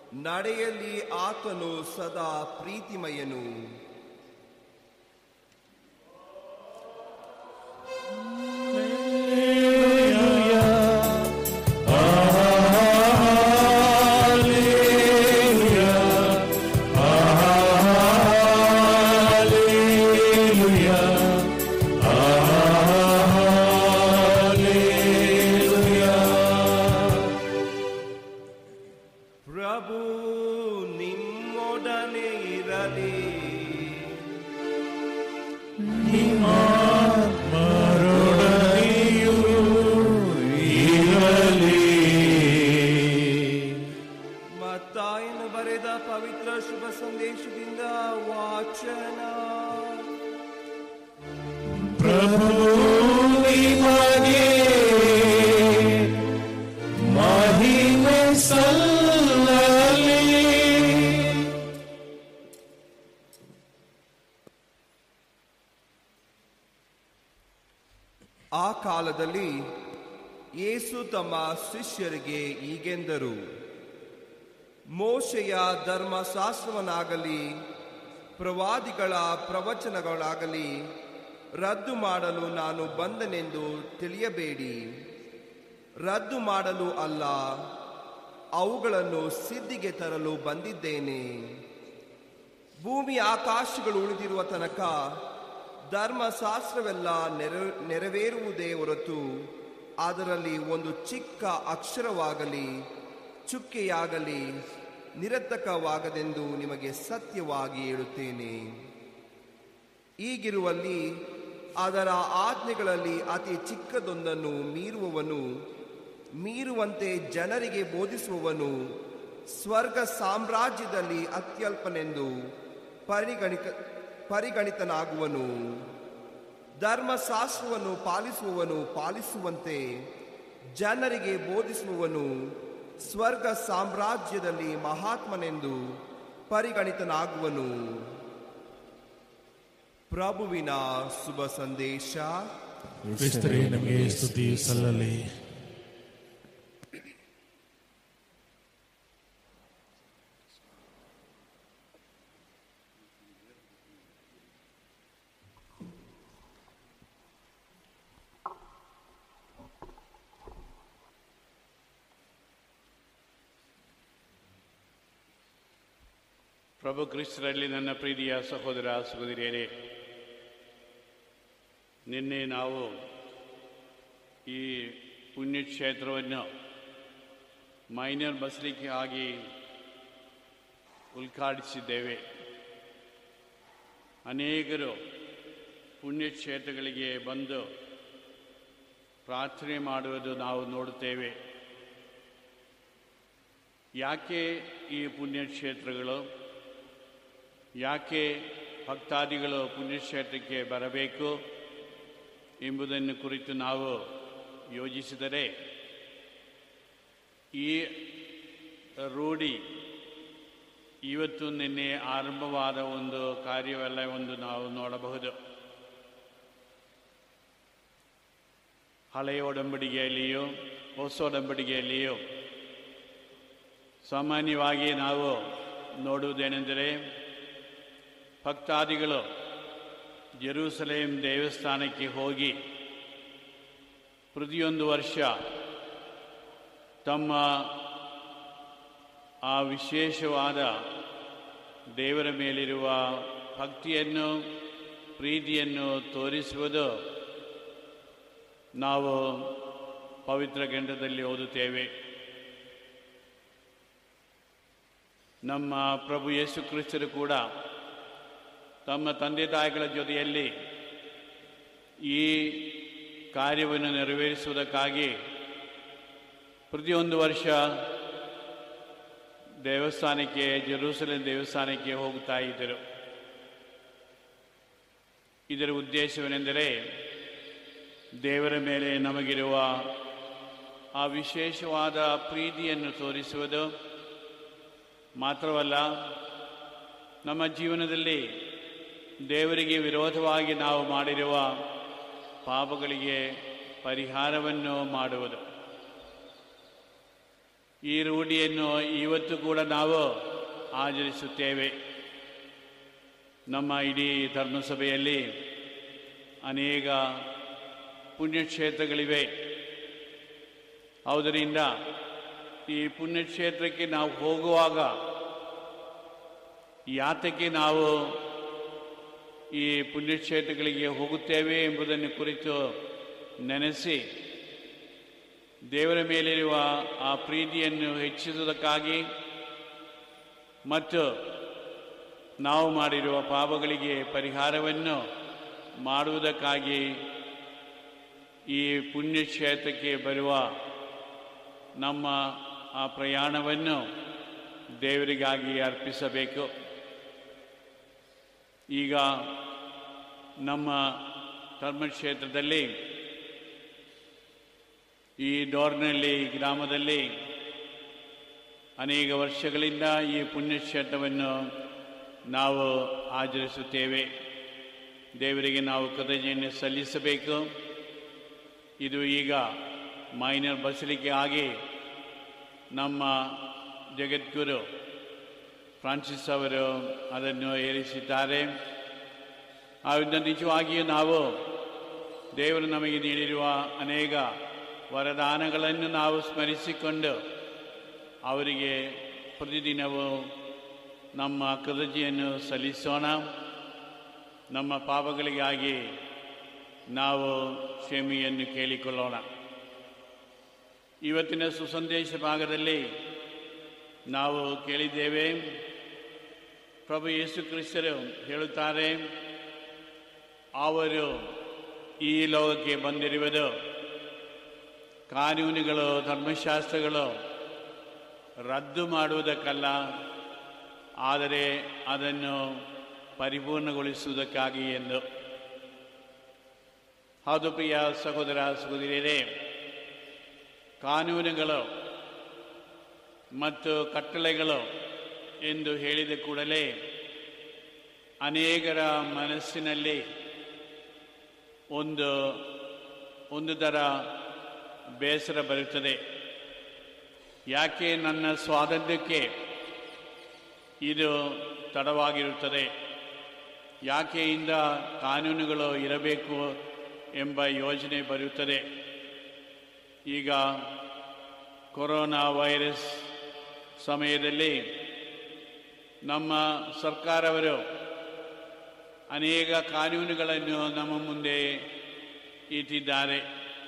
ನಡೆಯಲ್ಲಿ ಆತನು ಸದಾ ಪ್ರೀತಿಮಯನು. ಪ್ರಭು ನಿಮ್ಮೊಡನೆ ಇರಲಿ. ಆತ್ಮರೊಡನೆಯೂ ಇರಲಿ. ಮತ್ತಾಯನು ಬರೆದ ಪವಿತ್ರ ಶುಭ ಸಂದೇಶದಿಂದ ವಾಚನ. ಪ್ರಭು ನಿಮಗೆ ಮಹಿಮೆ ಸಲ್ಲಲಿ. ಆ ಕಾಲದಲ್ಲಿ ಯೇಸು ತಮ್ಮ ಶಿಷ್ಯರಿಗೆ ಹೀಗೆಂದರು, ಮೋಶೆಯ ಧರ್ಮಶಾಸ್ತ್ರವನ್ನಾಗಲಿ ಪ್ರವಾದಿಗಳ ಪ್ರವಚನಗಳಾಗಲಿ ರದ್ದು ಮಾಡಲು ನಾನು ಬಂದನೆಂದು ತಿಳಿಯಬೇಡಿ. ರದ್ದು ಮಾಡಲು ಅಲ್ಲ, ಅವುಗಳನ್ನು ಸಿದ್ಧಿಗೆ ತರಲು ಬಂದಿದ್ದೇನೆ. ಭೂಮಿ ಆಕಾಶಗಳು ಉಳಿದಿರುವ ತನಕ ಧರ್ಮಶಾಸ್ತ್ರವೆಲ್ಲ ನೆರವೇರುವುದೇ ಹೊರತು ಅದರಲ್ಲಿ ಒಂದು ಚಿಕ್ಕ ಅಕ್ಷರವಾಗಲಿ ಚುಕ್ಕೆಯಾಗಲಿ ನಿರರ್ಥಕವಾಗದೆಂದು ನಿಮಗೆ ಸತ್ಯವಾಗಿ ಹೇಳುತ್ತೇನೆ. ಹೀಗಿರುವಲ್ಲಿ ಅದರ ಆಜ್ಞೆಗಳಲ್ಲಿ ಅತಿ ಚಿಕ್ಕದೊಂದನ್ನು ಮೀರುವಂತೆ ಜನರಿಗೆ ಬೋಧಿಸುವವನು ಸ್ವರ್ಗ ಸಾಮ್ರಾಜ್ಯದಲ್ಲಿ ಅತ್ಯಲ್ಪನೆಂದು ಪರಿಗಣಿತನಾಗುವನು. ಧರ್ಮಶಾಸ್ತ್ರವನ್ನು ಪಾಲಿಸುವಂತೆ ಜನರಿಗೆ ಬೋಧಿಸುವವನು ಸ್ವರ್ಗ ಸಾಮ್ರಾಜ್ಯದಲ್ಲಿ ಮಹಾತ್ಮನೆಂದು ಪರಿಗಣಿತನಾಗುವನು. ಪ್ರಭುವಿನ ಶುಭ ಸಂದೇಶ. ಕ್ರಿಸ್ತರೇ ನಮಗೆ ಸ್ತುತಿ ಸಲ್ಲಲಿ. ಪ್ರಭು ಕ್ರಿಸ್ತರಲ್ಲಿ ನನ್ನ ಪ್ರೀತಿಯ ಸಹೋದರ ಸಹೋದರಿಯರೇ, ನಿನ್ನೆ ನಾವು ಈ ಪುಣ್ಯಕ್ಷೇತ್ರವನ್ನು ಮೈನರ್ ಬಸಲಿಕೆ ಆಗಿ ಉದ್ಘಾಟಿಸಿದ್ದೇವೆ. ಅನೇಕರು ಪುಣ್ಯಕ್ಷೇತ್ರಗಳಿಗೆ ಬಂದು ಪ್ರಾರ್ಥನೆ ಮಾಡುವುದು ನಾವು ನೋಡುತ್ತೇವೆ. ಯಾಕೆ ಈ ಪುಣ್ಯಕ್ಷೇತ್ರಗಳು, ಯಾಕೆ ಭಕ್ತಾದಿಗಳು ಪುಣ್ಯಕ್ಷೇತ್ರಕ್ಕೆ ಬರಬೇಕು ಎಂಬುದನ್ನು ಕುರಿತು ನಾವು ಯೋಚಿಸಿದರೆ, ಈ ರೂಢಿ ಇವತ್ತು ನಿನ್ನೆ ಆರಂಭವಾದ ಒಂದು ಕಾರ್ಯವಲ್ಲ ಎಂದು ನಾವು ನೋಡಬಹುದು. ಹಳೆಯ ಒಡಂಬಡಿಕೆಯಲ್ಲಿಯೂ ಹೊಸ ಒಡಂಬಡಿಕೆಯಲ್ಲಿಯೂ ಸಾಮಾನ್ಯವಾಗಿ ನಾವು ನೋಡುವುದೇನೆಂದರೆ, ಭಕ್ತಾದಿಗಳು ಜೆರೂಸಲೇಮ್ ದೇವಸ್ಥಾನಕ್ಕೆ ಹೋಗಿ ಪ್ರತಿಯೊಂದು ವರ್ಷ ತಮ್ಮ ಆ ವಿಶೇಷವಾದ ದೇವರ ಮೇಲಿರುವ ಭಕ್ತಿಯನ್ನು ಪ್ರೀತಿಯನ್ನು ತೋರಿಸುವುದು ನಾವು ಪವಿತ್ರ ಗ್ರಂಥದಲ್ಲಿ ಓದುತ್ತೇವೆ. ನಮ್ಮ ಪ್ರಭು ಯೇಸು ಕ್ರಿಸ್ತರು ಕೂಡ ತಮ್ಮ ತಂದೆ ತಾಯಿಗಳ ಜೊತೆಯಲ್ಲಿ ಈ ಕಾರ್ಯವನ್ನು ನೆರವೇರಿಸುವುದಕ್ಕಾಗಿ ಪ್ರತಿಯೊಂದು ವರ್ಷ ದೇವಸ್ಥಾನಕ್ಕೆ, ಜೆರೂಸಲೇಮ್ ದೇವಸ್ಥಾನಕ್ಕೆ ಹೋಗುತ್ತಾ ಇದ್ದರು. ಇದರ ಉದ್ದೇಶವೇನೆಂದರೆ, ದೇವರ ಮೇಲೆ ನಮಗಿರುವ ಆ ವಿಶೇಷವಾದ ಪ್ರೀತಿಯನ್ನು ತೋರಿಸುವುದು ಮಾತ್ರವಲ್ಲ, ನಮ್ಮ ಜೀವನದಲ್ಲಿ ದೇವರಿಗೆ ವಿರೋಧವಾಗಿ ನಾವು ಮಾಡಿರುವ ಪಾಪಗಳಿಗೆ ಪರಿಹಾರವನ್ನು ಮಾಡುವುದು. ಈ ರೂಢಿಯನ್ನು ಇವತ್ತು ಕೂಡ ನಾವು ಆಚರಿಸುತ್ತೇವೆ. ನಮ್ಮ ಇಡೀ ಧರ್ಮಸಭೆಯಲ್ಲಿ ಅನೇಕ ಪುಣ್ಯಕ್ಷೇತ್ರಗಳಿವೆ. ಆದ್ದರಿಂದ ಈ ಪುಣ್ಯಕ್ಷೇತ್ರಕ್ಕೆ ನಾವು ಹೋಗುವಾಗ ಯಾತಕ್ಕೆ ನಾವು ಈ ಪುಣ್ಯಕ್ಷೇತ್ರಗಳಿಗೆ ಹೋಗುತ್ತೇವೆ ಎಂಬುದನ್ನು ಕುರಿತು ನೆನೆಸಿ ದೇವರ ಮೇಲಿರುವ ಆ ಪ್ರೀತಿಯನ್ನು ಹೆಚ್ಚಿಸುವುದಕ್ಕಾಗಿ ಮತ್ತು ನಾವು ಮಾಡಿರುವ ಪಾಪಗಳಿಗೆ ಪರಿಹಾರವನ್ನು ಮಾಡುವುದಕ್ಕಾಗಿ ಈ ಪುಣ್ಯಕ್ಷೇತ್ರಕ್ಕೆ ಬರುವ ನಮ್ಮ ಆ ಪ್ರಯಾಣವನ್ನು ದೇವರಿಗಾಗಿ ಅರ್ಪಿಸಬೇಕು. ಈಗ ನಮ್ಮ ಧರ್ಮಕ್ಷೇತ್ರದಲ್ಲಿ ಈ ಡೋರ್ನಳ್ಳಿ ಗ್ರಾಮದಲ್ಲಿ ಅನೇಕ ವರ್ಷಗಳಿಂದ ಈ ಪುಣ್ಯಕ್ಷೇತ್ರವನ್ನು ನಾವು ಆಚರಿಸುತ್ತೇವೆ. ದೇವರಿಗೆ ನಾವು ಕೃತಜ್ಞತೆಯನ್ನು ಸಲ್ಲಿಸಬೇಕು. ಇದು ಈಗ ಮೈನರ್ ಬಸಲಿಕೆ ಆಗಿ ನಮ್ಮ ಜಗದ್ಗುರು ಫ್ರಾನ್ಸಿಸ್ ಅವರು ಅದನ್ನು ಏರಿಸಿದ್ದಾರೆ. ಆದ್ದರಿಂದ ನಿಜವಾಗಿಯೂ ನಾವು ದೇವರು ನಮಗೆ ನೀಡಿರುವ ಅನೇಕ ವರದಾನಗಳನ್ನು ನಾವು ಸ್ಮರಿಸಿಕೊಂಡು ಅವರಿಗೆ ಪ್ರತಿದಿನವೂ ನಮ್ಮ ಕೃತಜ್ಞತೆಯನ್ನು ಸಲ್ಲಿಸೋಣ. ನಮ್ಮ ಪಾಪಗಳಿಗಾಗಿ ನಾವು ಕ್ಷಮೆಯನ್ನು ಕೇಳಿಕೊಳ್ಳೋಣ. ಇವತ್ತಿನ ಸುಸಂದೇಶ ಭಾಗದಲ್ಲಿ ನಾವು ಕೇಳಿದ್ದೇವೆ, ಪ್ರಭು ಯೇಸು ಕ್ರಿಸ್ತರು ಹೇಳುತ್ತಾರೆ, ಅವರು ಈ ಲೋಕಕ್ಕೆ ಬಂದಿರುವುದು ಕಾನೂನುಗಳು ಧರ್ಮಶಾಸ್ತ್ರಗಳು ರದ್ದು ಮಾಡುವುದಕ್ಕಲ್ಲ, ಆದರೆ ಅದನ್ನು ಪರಿಪೂರ್ಣಗೊಳಿಸುವುದಕ್ಕಾಗಿ ಎಂದು. ಹೌದು ಪ್ರಿಯ ಸಹೋದರ ಸಹೋದರಿಯರೇ, ಕಾನೂನುಗಳು ಮತ್ತು ಕಟ್ಟಳೆಗಳು ಎಂದು ಹೇಳಿದ ಕೂಡಲೇ ಅನೇಕರ ಮನಸ್ಸಿನಲ್ಲಿ ಒಂದು ಥರ ಬೇಸರ ಬರುತ್ತದೆ. ಯಾಕೆ ನನ್ನ ಸ್ವಾತಂತ್ರ್ಯಕ್ಕೆ ಇದು ತಡವಾಗಿರುತ್ತದೆ? ಯಾಕೆ ಇಂಥ ಕಾನೂನುಗಳು ಇರಬೇಕು ಎಂಬ ಯೋಚನೆ ಬರುತ್ತದೆ. ಈಗ ಕೊರೋನಾ ವೈರಸ್ ಸಮಯದಲ್ಲಿ ನಮ್ಮ ಸರ್ಕಾರವರು ಅನೇಕ ಕಾನೂನುಗಳನ್ನು ನಮ್ಮ ಮುಂದೆ ಇಟ್ಟಿದ್ದಾರೆ.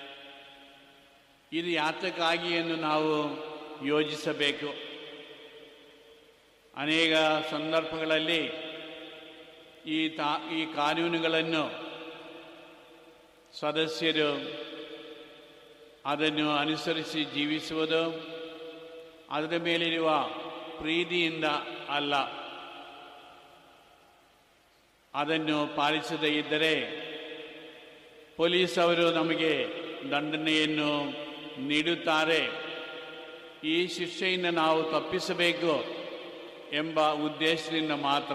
ಇದು ಯಾತಕ್ಕಾಗಿ ಎಂದು ನಾವು ಯೋಚಿಸಬೇಕು. ಅನೇಕ ಸಂದರ್ಭಗಳಲ್ಲಿ ಈ ಕಾನೂನುಗಳನ್ನು ಸದಸ್ಯರು ಅದನ್ನು ಅನುಸರಿಸಿ ಜೀವಿಸುವುದು ಅದರ ಮೇಲಿರುವ ಪ್ರೀತಿಯಿಂದ ಅಲ್ಲ. ಅದನ್ನು ಪಾಲಿಸದೇ ಇದ್ದರೆ ಪೊಲೀಸ್ ಅವರು ನಮಗೆ ದಂಡನೆಯನ್ನು ನೀಡುತ್ತಾರೆ. ಈ ಶಿಕ್ಷೆಯಿಂದ ನಾವು ತಪ್ಪಿಸಬೇಕು ಎಂಬ ಉದ್ದೇಶದಿಂದ ಮಾತ್ರ.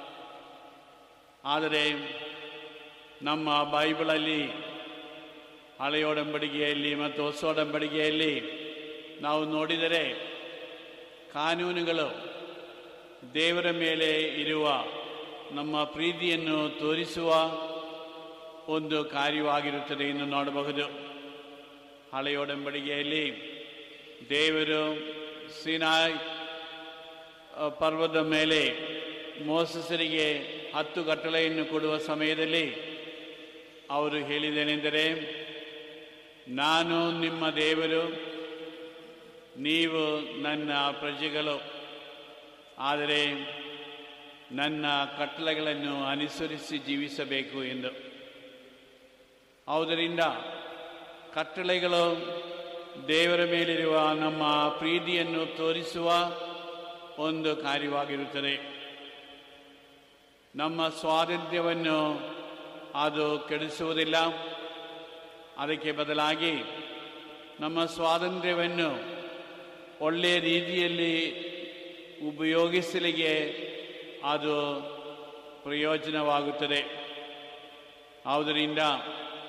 ಆದರೆ ನಮ್ಮ ಬೈಬಲಲ್ಲಿ ಹಳೆಯ ಒಡಂಬಡಿಕೆಯಲ್ಲಿ ಮತ್ತು ಹೊಸ ಒಡಂಬಡಿಕೆಯಲ್ಲಿ ನಾವು ನೋಡಿದರೆ ಕಾನೂನುಗಳು ದೇವರ ಮೇಲೆ ಇರುವ ನಮ್ಮ ಪ್ರೀತಿಯನ್ನು ತೋರಿಸುವ ಒಂದು ಕಾರ್ಯವಾಗಿರುತ್ತದೆ ಎಂದು ನೋಡಬಹುದು. ಹಳೆಯ ಒಡಂಬಡಿಕೆಯಲ್ಲಿ ದೇವರು ಸೀನಾಯ್ ಪರ್ವತದ ಮೇಲೆ ಮೋಸೆಸರಿಗೆ 10 ಕಟ್ಟಳೆಯನ್ನು ಕೊಡುವ ಸಮಯದಲ್ಲಿ ಅವರು ಹೇಳಿದ್ದೇನೆಂದರೆ, ನಾನು ನಿಮ್ಮ ದೇವರು, ನೀವು ನನ್ನ ಪ್ರಜೆಗಳು, ಆದರೆ ನನ್ನ ಕಟ್ಟಳೆಗಳನ್ನು ಅನುಸರಿಸಿ ಜೀವಿಸಬೇಕು ಎಂದು. ಆದ್ದರಿಂದ ಕಟ್ಟಳೆಗಳು ದೇವರ ಮೇಲಿರುವ ನಮ್ಮ ಪ್ರೀತಿಯನ್ನು ತೋರಿಸುವ ಒಂದು ಕಾರ್ಯವಾಗಿರುತ್ತದೆ. ನಮ್ಮ ಸ್ವಾತಂತ್ರ್ಯವನ್ನು ಅದು ಕೆಡಿಸುವುದಿಲ್ಲ. ಅದಕ್ಕೆ ಬದಲಾಗಿ ನಮ್ಮ ಸ್ವಾತಂತ್ರ್ಯವನ್ನು ಒಳ್ಳೆಯ ರೀತಿಯಲ್ಲಿ ಉಪಯೋಗಿಸಲಿಕ್ಕೆ ಅದು ಪ್ರಯೋಜನವಾಗುತ್ತದೆ. ಆದ್ದರಿಂದ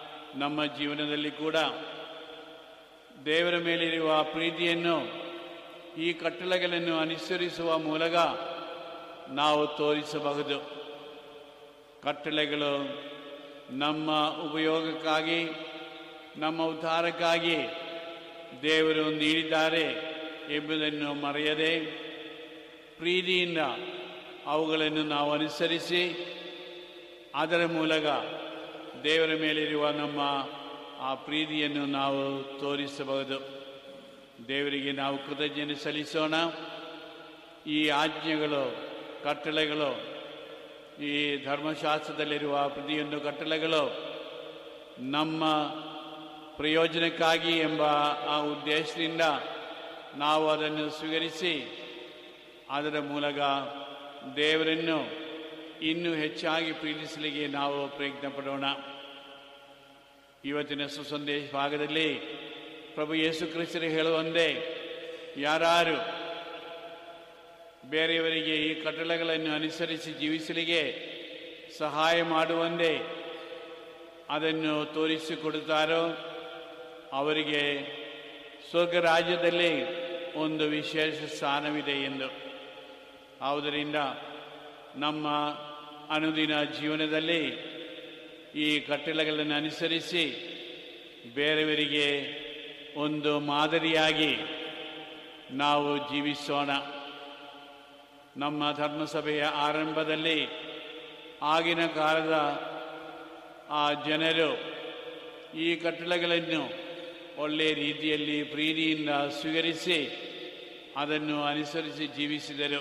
ನಮ್ಮ ಜೀವನದಲ್ಲಿ ಕೂಡ ದೇವರ ಮೇಲಿರುವ ಪ್ರೀತಿಯನ್ನು ಈ ಕಟ್ಟಳೆಗಳನ್ನು ಅನುಸರಿಸುವ ಮೂಲಕ ನಾವು ತೋರಿಸಬಹುದು. ಕಟ್ಟಳೆಗಳು ನಮ್ಮ ಉಪಯೋಗಕ್ಕಾಗಿ, ನಮ್ಮ ಉದ್ಧಾರಕ್ಕಾಗಿ ದೇವರು ನೀಡಿದ್ದಾರೆ ಎಂಬುದನ್ನು ಮರೆಯದೆ ಪ್ರೀತಿಯಿಂದ ಅವುಗಳನ್ನು ನಾವು ಅನುಸರಿಸಿ ಅದರ ಮೂಲಕ ದೇವರ ಮೇಲಿರುವ ನಮ್ಮ ಆ ಪ್ರೀತಿಯನ್ನು ನಾವು ತೋರಿಸಬಹುದು. ದೇವರಿಗೆ ನಾವು ಕೃತಜ್ಞತೆ ಸಲ್ಲಿಸೋಣ. ಈ ಆಜ್ಞೆಗಳು, ಕಟ್ಟಳೆಗಳು, ಈ ಧರ್ಮಶಾಸ್ತ್ರದಲ್ಲಿರುವ ಪ್ರತಿಯೊಂದು ಕಟ್ಟಳೆಗಳು ನಮ್ಮ ಪ್ರಯೋಜನಕ್ಕಾಗಿ ಎಂಬ ಆ ಉದ್ದೇಶದಿಂದ ನಾವು ಅದನ್ನು ಸ್ವೀಕರಿಸಿ ಅದರ ಮೂಲಕ ದೇವರನ್ನು ಇನ್ನೂ ಹೆಚ್ಚಾಗಿ ಪ್ರೀತಿಸಲಿಕ್ಕೆ ನಾವು ಪ್ರಯತ್ನ ಪಡೋಣ. ಇವತ್ತಿನ ಸುಸಂದೇಶ ಭಾಗದಲ್ಲಿ ಪ್ರಭು ಯೇಸು ಕ್ರಿಸ್ತರು ಹೇಳುವಂತೆ, ಯಾರು ಬೇರೆಯವರಿಗೆ ಈ ಕಟ್ಟಳೆಗಳನ್ನು ಅನುಸರಿಸಿ ಜೀವಿಸಲಿಕ್ಕೆ ಸಹಾಯ ಮಾಡುವಂತೆ ಅದನ್ನು ತೋರಿಸಿಕೊಡುತ್ತಾರೋ ಅವರಿಗೆ ಸ್ವರ್ಗ ರಾಜ್ಯದಲ್ಲಿ ಒಂದು ವಿಶೇಷ ಸ್ಥಾನವಿದೆ ಎಂದು. ಆದುದರಿಂದ ನಮ್ಮ ಅನುದಿನ ಜೀವನದಲ್ಲಿ ಈ ಕಟ್ಟಳೆಗಳನ್ನು ಅನುಸರಿಸಿ ಬೇರೆಯವರಿಗೆ ಒಂದು ಮಾದರಿಯಾಗಿ ನಾವು ಜೀವಿಸೋಣ. ನಮ್ಮ ಧರ್ಮಸಭೆಯ ಆರಂಭದಲ್ಲಿ ಆಗಿನ ಕಾಲದ ಆ ಜನರು ಈ ಕಟ್ಟಳೆಗಳನ್ನು ಒಳ್ಳೆಯ ರೀತಿಯಲ್ಲಿ ಪ್ರೀತಿಯಿಂದ ಸ್ವೀಕರಿಸಿ ಅದನ್ನು ಅನುಸರಿಸಿ ಜೀವಿಸಿದರು.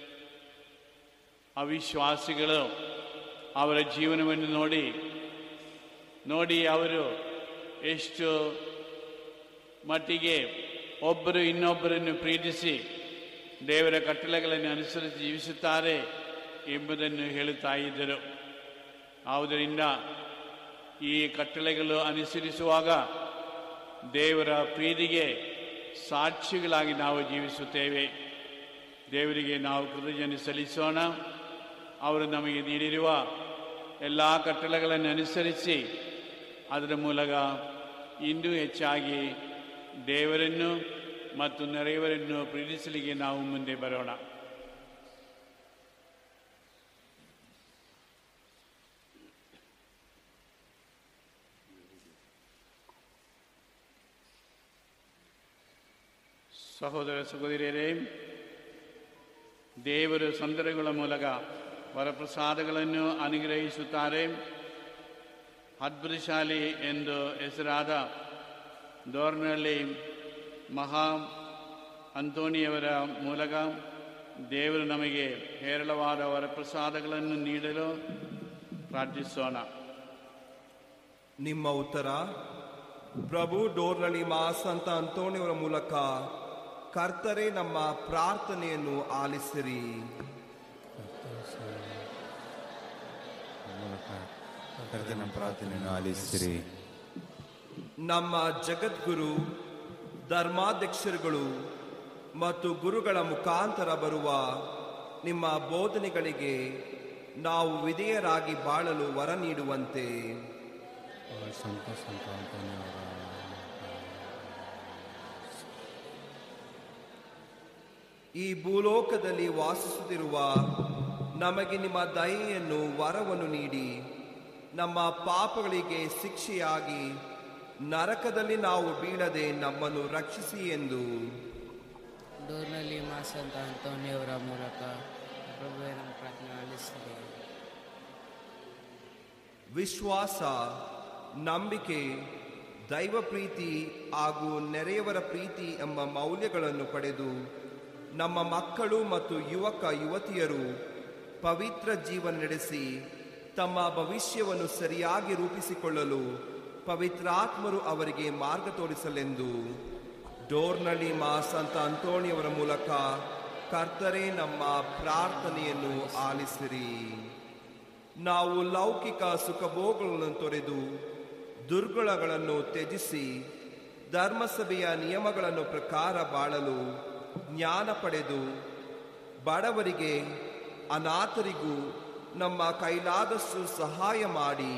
ಅವಿಶ್ವಾಸಿಗಳು ಅವರ ಜೀವನವನ್ನು ನೋಡಿ ಅವರು ಎಷ್ಟು ಮಟ್ಟಿಗೆ ಒಬ್ಬರು ಇನ್ನೊಬ್ಬರನ್ನು ಪ್ರೀತಿಸಿ ದೇವರ ಕಟ್ಟಳೆಗಳನ್ನು ಅನುಸರಿಸಿ ಜೀವಿಸುತ್ತಾರೆ ಎಂಬುದನ್ನು ಹೇಳುತ್ತಾ ಇದ್ದರು. ಆದುದರಿಂದ ಈ ಕಟ್ಟಳೆಗಳು ಅನುಸರಿಸುವಾಗ ದೇವರ ಪ್ರೀತಿಗೆ ಸಾಕ್ಷಿಗಳಾಗಿ ನಾವು ಜೀವಿಸುತ್ತೇವೆ. ದೇವರಿಗೆ ನಾವು ಕೃತಜ್ಞತೆ ಸಲ್ಲಿಸೋಣ. ಅವರು ನಮಗೆ ನೀಡಿರುವ ಎಲ್ಲ ಕಟ್ಟಳೆಗಳನ್ನು ಅನುಸರಿಸಿ ಅದರ ಮೂಲಕ ಇನ್ನೂ ಹೆಚ್ಚಾಗಿ ದೇವರನ್ನು ಮತ್ತು ನೆರೆಯವರನ್ನು ಪ್ರೀತಿಸಲಿಕ್ಕೆ ನಾವು ಮುಂದೆ ಬರೋಣ. ಸಹೋದರ ಸಹೋದರಿಯರೇ, ದೇವರು ಸಂದರ್ಭಗಳ ಮೂಲಕ ವರಪ್ರಸಾದಗಳನ್ನು ಅನುಗ್ರಹಿಸುತ್ತಾರೆ. ಅದ್ಭುತಶಾಲಿ ಎಂದು ಹೆಸರಾದ ಡೋರ್ನಳ್ಳಿ ಮಹಾ ಅಂತೋಣಿಯವರ ಮೂಲಕ ದೇವರು ನಮಗೆ ಹೇರಳವಾದ ವರಪ್ರಸಾದಗಳನ್ನು ನೀಡಲು ಪ್ರಾರ್ಥಿಸೋಣ. ನಿಮ್ಮ ಉತ್ತರ: ಪ್ರಭು ಡೋರ್ನಳ್ಳಿ ಮಾ ಸಂತ ಅಂತೋಣಿಯವರ ಮೂಲಕ ಕರ್ತರೇ ನಮ್ಮ ಪ್ರಾರ್ಥನೆಯನ್ನು ಆಲಿಸಿರಿ. ನಮ್ಮ ಪ್ರಾರ್ಥನೆಯನ್ನು ಆಲಿಸಿರಿ. ನಮ್ಮ ಜಗದ್ಗುರು, ಧರ್ಮಾಧ್ಯಕ್ಷರುಗಳು ಮತ್ತು ಗುರುಗಳ ಮುಖಾಂತರ ಬರುವ ನಿಮ್ಮ ಬೋಧನೆಗಳಿಗೆ ನಾವು ವಿಧೇಯರಾಗಿ ಬಾಳಲು ವರ ನೀಡುವಂತೆ ಈ ಭೂಲೋಕದಲ್ಲಿ ವಾಸಿಸುತ್ತಿರುವ ನಮಗೆ ನಿಮ್ಮ ದಯೆಯನ್ನು ವರವನ್ನು ನೀಡಿ ನಮ್ಮ ಪಾಪಗಳಿಗೆ ಶಿಕ್ಷೆಯಾಗಿ ನರಕದಲ್ಲಿ ನಾವು ಬೀಳದೆ ನಮ್ಮನ್ನು ರಕ್ಷಿಸಿ ಎಂದು ಡೋರ್ನಳ್ಳಿ ಮಾ ಸಂತ ಅಂತೋಣಿಯವರ ಮೂಲಕ ಪ್ರಭುವೇ ನಮ್ಮ ಪ್ರಾರ್ಥನೆ ಆಲಿಸಿರಿ. ವಿಶ್ವಾಸ, ನಂಬಿಕೆ, ದೈವ ಪ್ರೀತಿ ಹಾಗೂ ನೆರೆಯವರ ಪ್ರೀತಿ ಎಂಬ ಮೌಲ್ಯಗಳನ್ನು ಪಡೆದು ನಮ್ಮ ಮಕ್ಕಳು ಮತ್ತು ಯುವಕ ಯುವತಿಯರು ಪವಿತ್ರ ಜೀವನ ನಡೆಸಿ ತಮ್ಮ ಭವಿಷ್ಯವನ್ನು ಸರಿಯಾಗಿ ರೂಪಿಸಿಕೊಳ್ಳಲು ಪವಿತ್ರಾತ್ಮರು ಅವರಿಗೆ ಮಾರ್ಗ ತೋರಿಸಲೆಂದು ಡೋರ್ನಳ್ಳಿ ಮಾ ಸಂತ ಅಂತೋಣಿಯವರ ಮೂಲಕ ಕರ್ತರೇ ನಮ್ಮ ಪ್ರಾರ್ಥನೆಯನ್ನು ಆಲಿಸಿರಿ. ನಾವು ಲೌಕಿಕ ಸುಖಭೋಗಗಳನ್ನು ತೊರೆದು ದುರ್ಗುಣಗಳನ್ನು ತ್ಯಜಿಸಿ ಧರ್ಮಸಭೆಯ ನಿಯಮಗಳನ್ನು ಪ್ರಕಾರ ಬಾಳಲು ಜ್ಞಾನ ಪಡೆದು ಬಡವರಿಗೆ, ಅನಾಥರಿಗೂ ನಮ್ಮ ಕೈಲಾದಷ್ಟು ಸಹಾಯ ಮಾಡಿ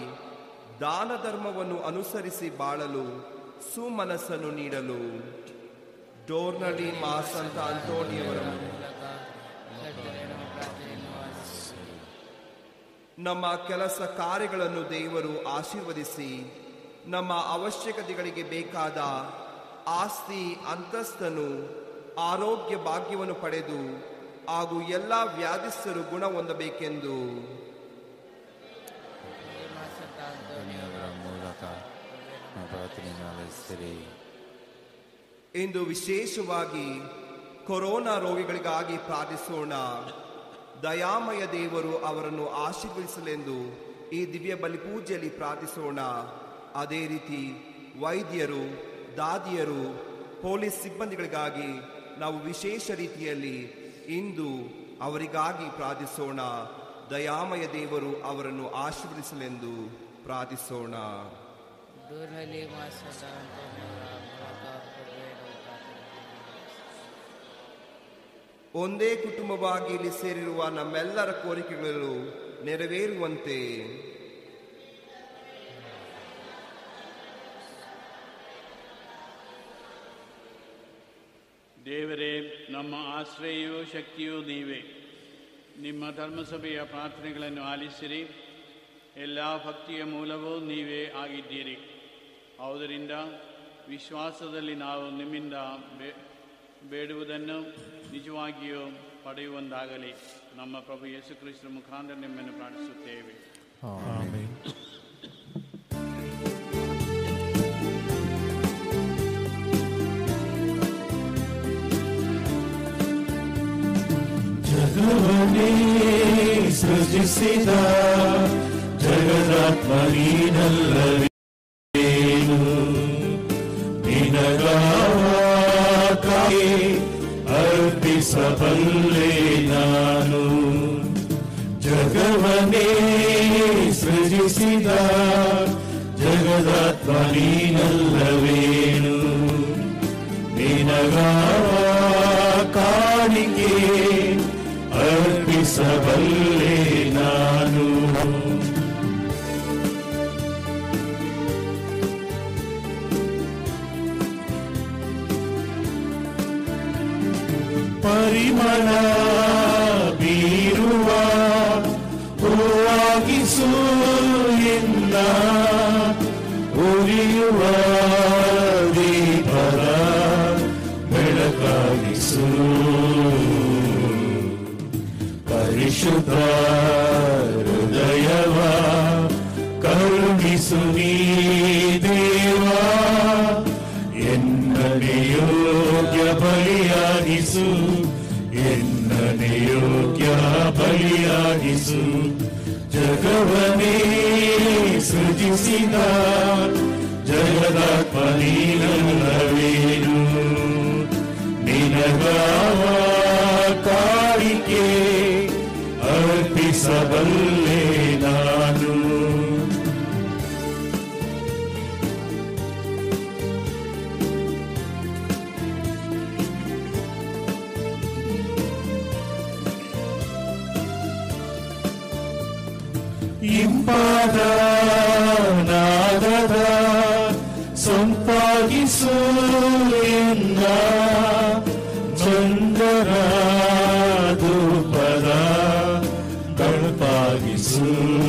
ದಾನ ಧರ್ಮವನ್ನು ಅನುಸರಿಸಿ ಬಾಳಲು ಸುಮನಸ್ಸನ್ನು ನೀಡಲು ಡೋರ್ನಳ್ಳಿ ಮಾ ಸಂತ ಅಂತೋಣಿಯವರ ಮೂಲಕ ಕರ್ತನೆ ನಮ್ಮ ಪ್ರಾರ್ಥನೆಯನ್ನು ಆಲಿಸಿರಿ. ನಮ್ಮ ಕೆಲಸ ಕಾರ್ಯಗಳನ್ನು ದೇವರು ಆಶೀರ್ವದಿಸಿ ನಮ್ಮ ಅವಶ್ಯಕತೆಗಳಿಗೆ ಬೇಕಾದ ಆಸ್ತಿ ಅಂತಸ್ತನ್ನು ಆರೋಗ್ಯ ಭಾಗ್ಯವನ್ನು ಪಡೆದು ಹಾಗೂ ಎಲ್ಲ ವ್ಯಾಧಿಸ್ಥರು ಗುಣ ಹೊಂದಬೇಕೆಂದು ಮಾ ಸಂತ ಅಂತೋಣಿಯವರ ಮೂಲಕ ನಮ್ಮ ಪ್ರಾರ್ಥನೆಯನ್ನು ಆಲಿಸಿರಿ. ಇಂದು ವಿಶೇಷವಾಗಿ ಕೊರೋನಾ ರೋಗಿಗಳಿಗಾಗಿ ಪ್ರಾರ್ಥಿಸೋಣ. ದಯಾಮಯ ದೇವರು ಅವರನ್ನು ಆಶೀರ್ವದಿಸಲೆಂದು ಈ ದಿವ್ಯ ಬಲಿಪೂಜೆಯಲ್ಲಿ ಪ್ರಾರ್ಥಿಸೋಣ. ಅದೇ ರೀತಿ ವೈದ್ಯರು, ದಾದಿಯರು, ಪೊಲೀಸ್ ಸಿಬ್ಬಂದಿಗಳಿಗಾಗಿ ನಾವು ವಿಶೇಷ ರೀತಿಯಲ್ಲಿ ಇಂದು ಅವರಿಗಾಗಿ ಪ್ರಾರ್ಥಿಸೋಣ. ದಯಾಮಯ ದೇವರು ಅವರನ್ನು ಆಶೀರ್ವದಿಸಲೆಂದು ಪ್ರಾರ್ಥಿಸೋಣ. ಡೋರ್ನಳ್ಳಿ ಮಾ ಸಂತ ಅಂತೋಣಿಯವರ ಮೂಲಕ ಪ್ರಭುವೇ ನಮ್ಮ ಪ್ರಾರ್ಥನೆಯನ್ನು ಆಲಿಸಿರಿ. ಒಂದೇ ಕುಟುಂಬವಾಗಿ ಇಲ್ಲಿ ಸೇರಿರುವ ನಮ್ಮೆಲ್ಲರ ಕೋರಿಕೆಗಳು ನೆರವೇರುವಂತೆ ದೇವರೇ, ನಮ್ಮ ಆಶ್ರಯವೂ ಶಕ್ತಿಯೂ ನೀವೇ. ನಿಮ್ಮ ಧರ್ಮಸಭೆಯ ಪ್ರಾರ್ಥನೆಗಳನ್ನು ಆಲಿಸಿರಿ. ಎಲ್ಲ ಭಕ್ತಿಯ ಮೂಲವೂ ನೀವೇ ಆಗಿದ್ದೀರಿ. ಆದುದರಿಂದ ವಿಶ್ವಾಸದಲ್ಲಿ ನಾವು ನಿಮ್ಮಿಂದ ಬೇಡುವುದನ್ನು ನಿಜವಾಗಿಯೂ ಪಡೆಯುವಂತಾಗಲಿ. ನಮ್ಮ ಪ್ರಭು ಯೇಸು ಕ್ರಿಸ್ತರ ಮುಖಾಂತರ ನಿಮ್ಮನ್ನು ಪ್ರಾರ್ಥಿಸುತ್ತೇವೆ. ಆಮೆನ್. ಜಗವನ್ನೇ ಸೃಜಿಸಿದ ಜಗದಾತ್ಮನೀನಲ್ಲವೇನು, ನಿನಗಾಗಿ ಅರ್ಪಿಸಬಲ್ಲೆ ನಾನು. ಜಗವನ್ನೇ ಸೃಜಿಸಿದ ಜಗದಾತ್ಮನೀನಲ್ಲವೇನು, ನಿನಗಾಗಿ ಅರ್ಪಿಸಬಲ್ಲೆ ನಾನು. ಪರಿಮಳ ಬೀರುವ ಹೂವಾಗಿಸು ಎನ್ನ, ಉರಿಯುವ ದೀಪದ ಬೆಳಕಾಗಿಸು. ಪರಿಶುದ್ಧ ಹೃದಯವ ಕರುಣಿಸು ನೀ ದೇವ, ಎನ್ನನೆ ಯೋಗ್ಯ ಬಲಿಯಾಗಿಸು, ಎನ್ನನೆ ಯೋಗ್ಯ ಬಲಿಯಾಗಿಸು. ಜಗವನ್ನೇ ಸೃಜಿಸಿದ ಜಗದಾತ್ಮನೀನಲ್ಲವೇನು, ನಿನಗಾವ ಕಾಣಿಕೆ ಅರ್ಪಿಸಬಲ್ಲೆ ನಾನು. ಇಂಪಾದ ನಾದದ ಸಂಪಾಗಿಸು ಎನ್ನ, ಚಂದನ ಧೂಪದ ಕಳ್ಪಾಗಿಸು.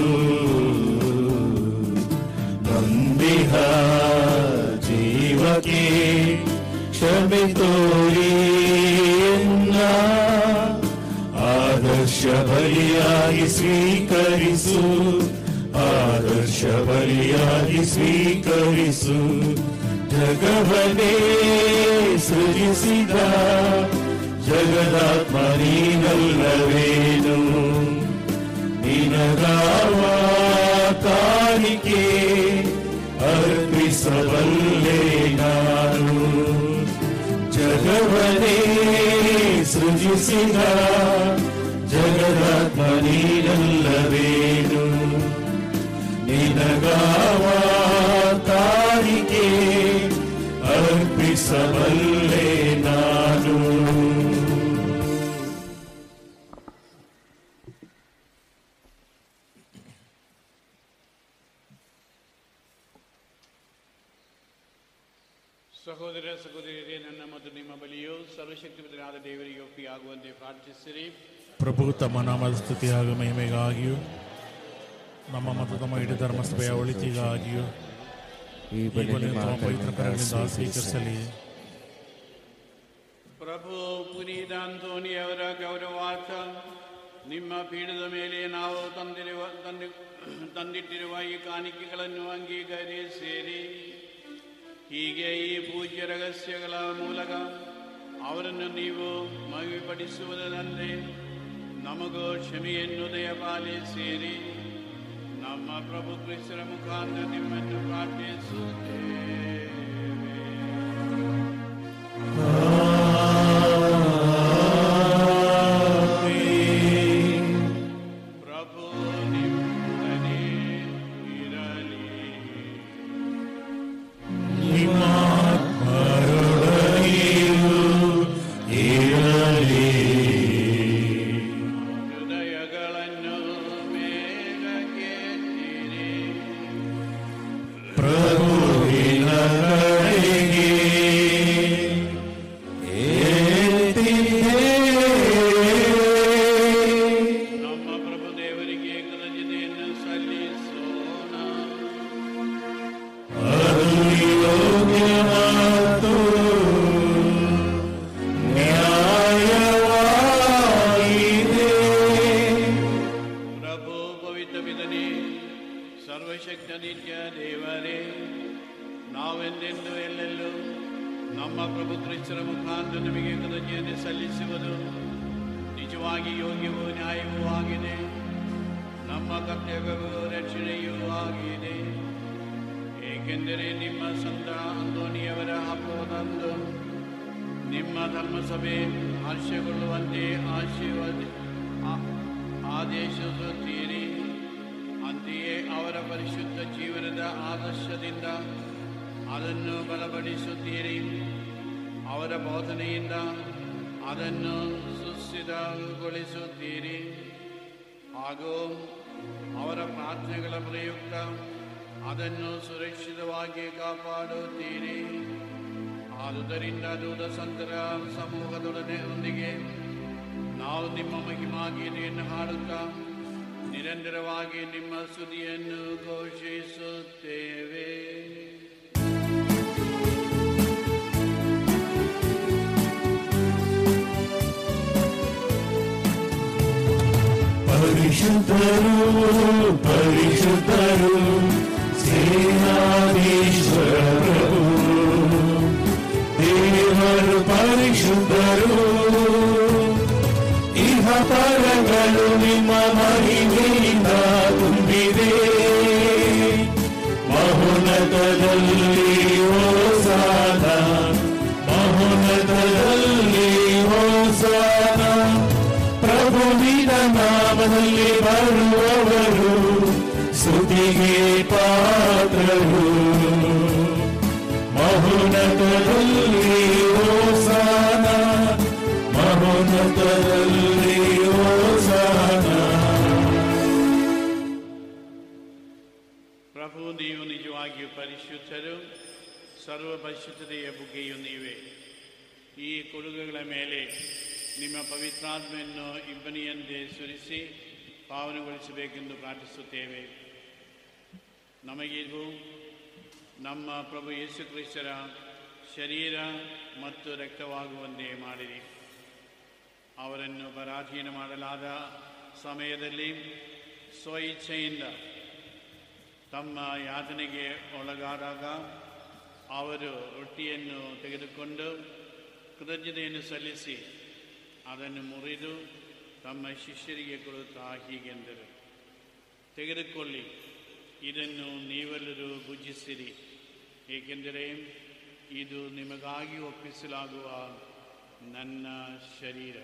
ನಂದಿಹ ಜೀವಕ್ಕೆ ಕ್ಷಮೆ ತೋರಿ ಎನ್ನ, ಆದರ್ಶ ಬಲಿಯಾಗಿ ಸ್ವೀಕರಿಸು, ಆದರ್ಶ ಬಲಿಯಾಗಿ ಸ್ವೀಕರಿಸು. ಜಗವನ್ನೇ ಸೃಜಿಸಿದ ಜಗದಾತ್ಮನೀನಲ್ಲವೇನು, ನಿನಗಾವ ಕಾಣಿಕೆ ಅರ್ಪಿಸಬಲ್ಲೆ ನಾನು. ಜಗವನ್ನೇ ಸೃಜಿಸಿದ ಜಗದಾತ್ಮನೀನಲ್ಲವೇನು, ನಿನಗಾವ ಕಾಣಿಕೆ ಅರ್ಪಿಸಬಲ್ಲೆ ನಾನು. ಸಹೋದರ ಸಹೋದರಿಯರೇ, ನನ್ನ ಮತ್ತು ನಿಮ್ಮ ಬಳಿಯೂ ಸರ್ವಶಕ್ತಿಪತನಾದ ದೇವರಿಗೆ ಒಪ್ಪಿಯಾಗುವಂತೆ ಪ್ರಾರ್ಥಿಸಿರಿ. ಪ್ರಭು ತಮ್ಮ ನಾಮದ ಸ್ತುತಿ ಹಾಗೂ ಮಹಿಮೆಗಾಗಿಯೂ ನಮ್ಮ ಮತ್ತು ತಮ್ಮ ಇಡೀ ಧರ್ಮಸಭೆಯ ಒಳಿತಿಗಾಗಿಯೂ ಈ ಬಲಿಯನ್ನು ತಮ್ಮ ಪವಿತ್ರ ಕರಗಳಿಂದ ಸ್ವೀಕರಿಸಲಿ. ಪ್ರಭು ಪುನೀತ ಅಂತೋನಿಯವರ ಗೌರವಾರ್ಥ ನಿಮ್ಮ ಪೀಠದ ಮೇಲೆ ನಾವು ತಂದಿಟ್ಟಿರುವ ಈ ಕಾಣಿಕೆಗಳನ್ನು ಅಂಗೀಕರಿಸಿರಿ. ಹೀಗೆ ಈ ಪೂಜ್ಯ ರಹಸ್ಯಗಳ ಮೂಲಕ ಅವರನ್ನು ನೀವು ಮಹಿಮೆಪಡಿಸುವುದರಂತೆ ನಮಗೂ ಕ್ಷಮೆಯನ್ನು ದಯಪಾಲಿಸಿರಿ. ನಮ್ಮ ಪ್ರಭು ಕ್ರಿಸ್ತರ ಮುಖಾಂತರ ನಿಮ್ಮನ್ನು ಪ್ರಾರ್ಥಿಸುತ್ತೇವೆ. ಪ್ರಭು ನಿಮ್ಮೊಡನೆ ಇರಲಿ. ಹೃದಯಗಳನ್ನು ಮೇಲಕ್ಕೆತ್ತಿರಿ. ಪ್ರಭುವಿನ ಕಡೆಗೆ ನಮ್ಮ ಪ್ರಭು ದೇವರಿಗೆ ಕೃತಜ್ಞತೆಯನ್ನು ಸಲ್ಲಿಸೋಣ. ಅದು ಯೋಗ್ಯ ಮತ್ತು ನ್ಯಾಯವಾಗಿದೆ. ಪ್ರಭು ಪವಿತ್ರ ಪಿತನೇ, ಸರ್ವಶಕ್ತ ನಿತ್ಯ ದೇವರೇ, ನಾವೆಂದೆಂದು ಎಲ್ಲೆಲ್ಲೂ ನಮ್ಮ ಪ್ರಭು ಕ್ರಿಸ್ತರ ಮುಖಾಂತರ ನಮಗೆ ಕೃತಜ್ಞತೆ ಸಲ್ಲಿಸುವುದು ನಿಜವಾಗಿ ಯೋಗ್ಯವೂ ನ್ಯಾಯವೂ ಆಗಿದೆ. ನಮ್ಮ ಕರ್ತವ್ಯವೂ ರಕ್ಷಣೆಯೂ ಆಗಿದೆ. ಏಕೆಂದರೆ ನಿಮ್ಮ ಸಂತ ಅಂತೋನಿಯವರ ಹಬ್ಬದಂದು ನಿಮ್ಮ ಧರ್ಮಸಭೆ ಹರ್ಷಗೊಳ್ಳುವಂತೆ ಆದೇಶಿಸುತ್ತೀರಿ. ಅಂತೆಯೇ ಅವರ ಪರಿಶುದ್ಧ ಜೀವನದ ಆದರ್ಶದಿಂದ ಅದನ್ನು ಬಲಪಡಿಸುತ್ತೀರಿ. ಅವರ ಬೋಧನೆಯಿಂದ ಅದನ್ನು ಸುಸ್ಥಿರಗೊಳಿಸುತ್ತೀರಿ. ಹಾಗೂ ಅವರ ಪ್ರಾರ್ಥನೆಗಳ ಪ್ರಯುಕ್ತ ಅದನ್ನು ಸುರಕ್ಷಿತವಾಗಿ ಕಾಪಾಡುತ್ತೀರಿ. ಆದುದರಿಂದ ದೂತ ಸಂತರ ಸಮೂಹದೊಂದಿಗೆ ನಾವು ನಿಮ್ಮ ಮಹಿಮಾ ಗೀತೆಯನ್ನು ಹಾಡುತ್ತಾ ನಿರಂತರವಾಗಿ ನಿಮ್ಮ ಸ್ತುತಿಯನ್ನು ಘೋಷಿಸುತ್ತೇವೆ. ಪರಿಶುದ್ಧರು ಪರಿಶುದ್ಧರು ಸೇನಾಧೀಶ್ವರ ಪ್ರಭು, ದೇವರು ಪರಿಶುದ್ಧರು. ಇಹ ಪರಗಳು ನಿಮ್ಮ ಮಹಿಮೆಯಿಂದ ತುಂಬಿದೆ. ಮಹೋನ್ನತದಲ್ಲಿ ಹೋಸಾನ, ಮಹೋನ್ನತದಲ್ಲಿ ಹೋಸಾನ. ಪ್ರಭುವಿನ ನಾಮದಲ್ಲಿ ಬರುವವರು ಸ್ತುತಿಗೆ ಪಾತ್ರರು. ಮಹೋನ್ನತದಲ್ಲಿ ಹೋಸಾನ, ಮಹೋನ್ನತದಲ್ಲಿ ಹೋಸಾನ. ಪ್ರಭು, ನೀವು ನಿಜವಾಗಿಯೂ ಪರಿಶುದ್ಧರು. ಸರ್ವ ಪರಿಶುದ್ಧತೆಯ ಬುಗ್ಗೆಯು ನೀವೇ. ಈ ಕೊಡುಗೆಗಳ ಮೇಲೆ ನಿಮ್ಮ ಪವಿತ್ರಾತ್ಮೆಯನ್ನು ಇಬ್ಬನಿಯಂತೆ ಸುರಿಸಿ ಪಾವನಗೊಳಿಸಬೇಕೆಂದು ಪ್ರಾರ್ಥಿಸುತ್ತೇವೆ. ನಮಗಿದು ನಮ್ಮ ಪ್ರಭು ಯೇಸು ಕ್ರಿಸ್ತರ ಶರೀರ ಮತ್ತು ರಕ್ತವಾಗುವಂತೆ ಮಾಡಿರಿ. ಅವರನ್ನು ಪರಾಧೀನ ಮಾಡಲಾದ ಸಮಯದಲ್ಲಿ ಸ್ವಇಚ್ಛೆಯಿಂದ ತಮ್ಮ ಯಾತನೆಗೆ ಒಳಗಾದಾಗ ಅವರು ರೊಟ್ಟಿಯನ್ನು ತೆಗೆದುಕೊಂಡು ಕೃತಜ್ಞತೆಯನ್ನು ಸಲ್ಲಿಸಿ ಅದನ್ನು ಮುರಿದು ತಮ್ಮ ಶಿಷ್ಯರಿಗೆ ಕೊಡುತ್ತಾ ಹೀಗೆಂದರು: ತೆಗೆದುಕೊಳ್ಳಿ, ಇದನ್ನು ನೀವೆಲ್ಲರೂ ಭುಜಿಸಿರಿ, ಏಕೆಂದರೆ ಇದು ನಿಮಗಾಗಿ ಒಪ್ಪಿಸಲಾಗುವ ನನ್ನ ಶರೀರ.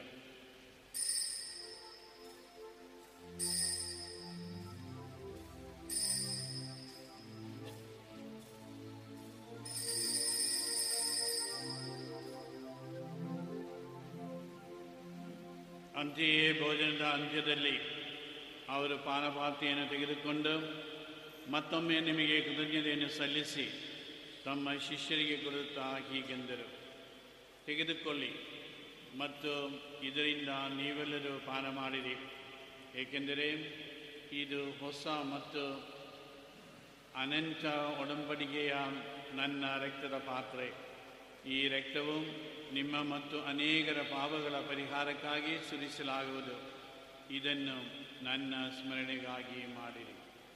ಅಂತೆಯೇ ಭೋಜನದ ಅಂತ್ಯದಲ್ಲಿ ಅವರು ಪಾನಪಾತ್ರೆಯನ್ನು ತೆಗೆದುಕೊಂಡು ಮತ್ತೊಮ್ಮೆ ನಿಮಗೆ ಕೃತಜ್ಞತೆಯನ್ನು ಸಲ್ಲಿಸಿ ತಮ್ಮ ಶಿಷ್ಯರಿಗೆ ಕೊಡುತ್ತಾ ಹೀಗೆಂದರು, ತೆಗೆದುಕೊಳ್ಳಿ ಮತ್ತು ಇದರಿಂದ ನೀವೆಲ್ಲರೂ ಪಾನ ಮಾಡಿರಿ, ಏಕೆಂದರೆ ಇದು ಹೊಸ ಮತ್ತು ಅನಂತ ಒಡಂಬಡಿಕೆಯ ನನ್ನ ರಕ್ತದ ಪಾತ್ರೆ. ಈ ರಕ್ತವು ನಿಮ್ಮ ಮತ್ತು ಅನೇಕರ ಪಾಪಗಳ ಪರಿಹಾರಕ್ಕಾಗಿ ಸುರಿಸಲಾಗುವುದು. ಇದನ್ನು ನನ್ನ ಸ್ಮರಣೆಗಾಗಿ ಮಾಡಿರಿ.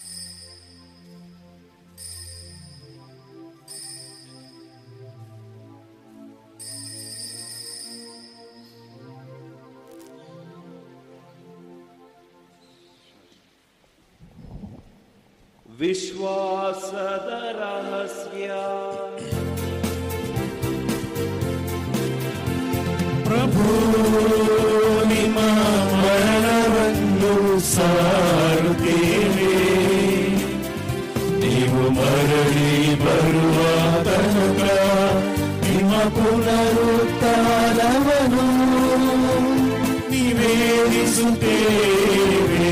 ವಿಶ್ವಾಸದ ರಹಸ್ಯ. ಪ್ರಭು ನಿಮ್ಮ ಮರಣವನ್ನು ಸಾರುತ್ತೇವೆ, ನೀವು ಮರಳಿ ಬರುವ ತನಕ ನಿಮ್ಮ ಪುನರುತ್ಥಾನವನ್ನು ನಿವೇದಿಸುತ್ತೇವೆ.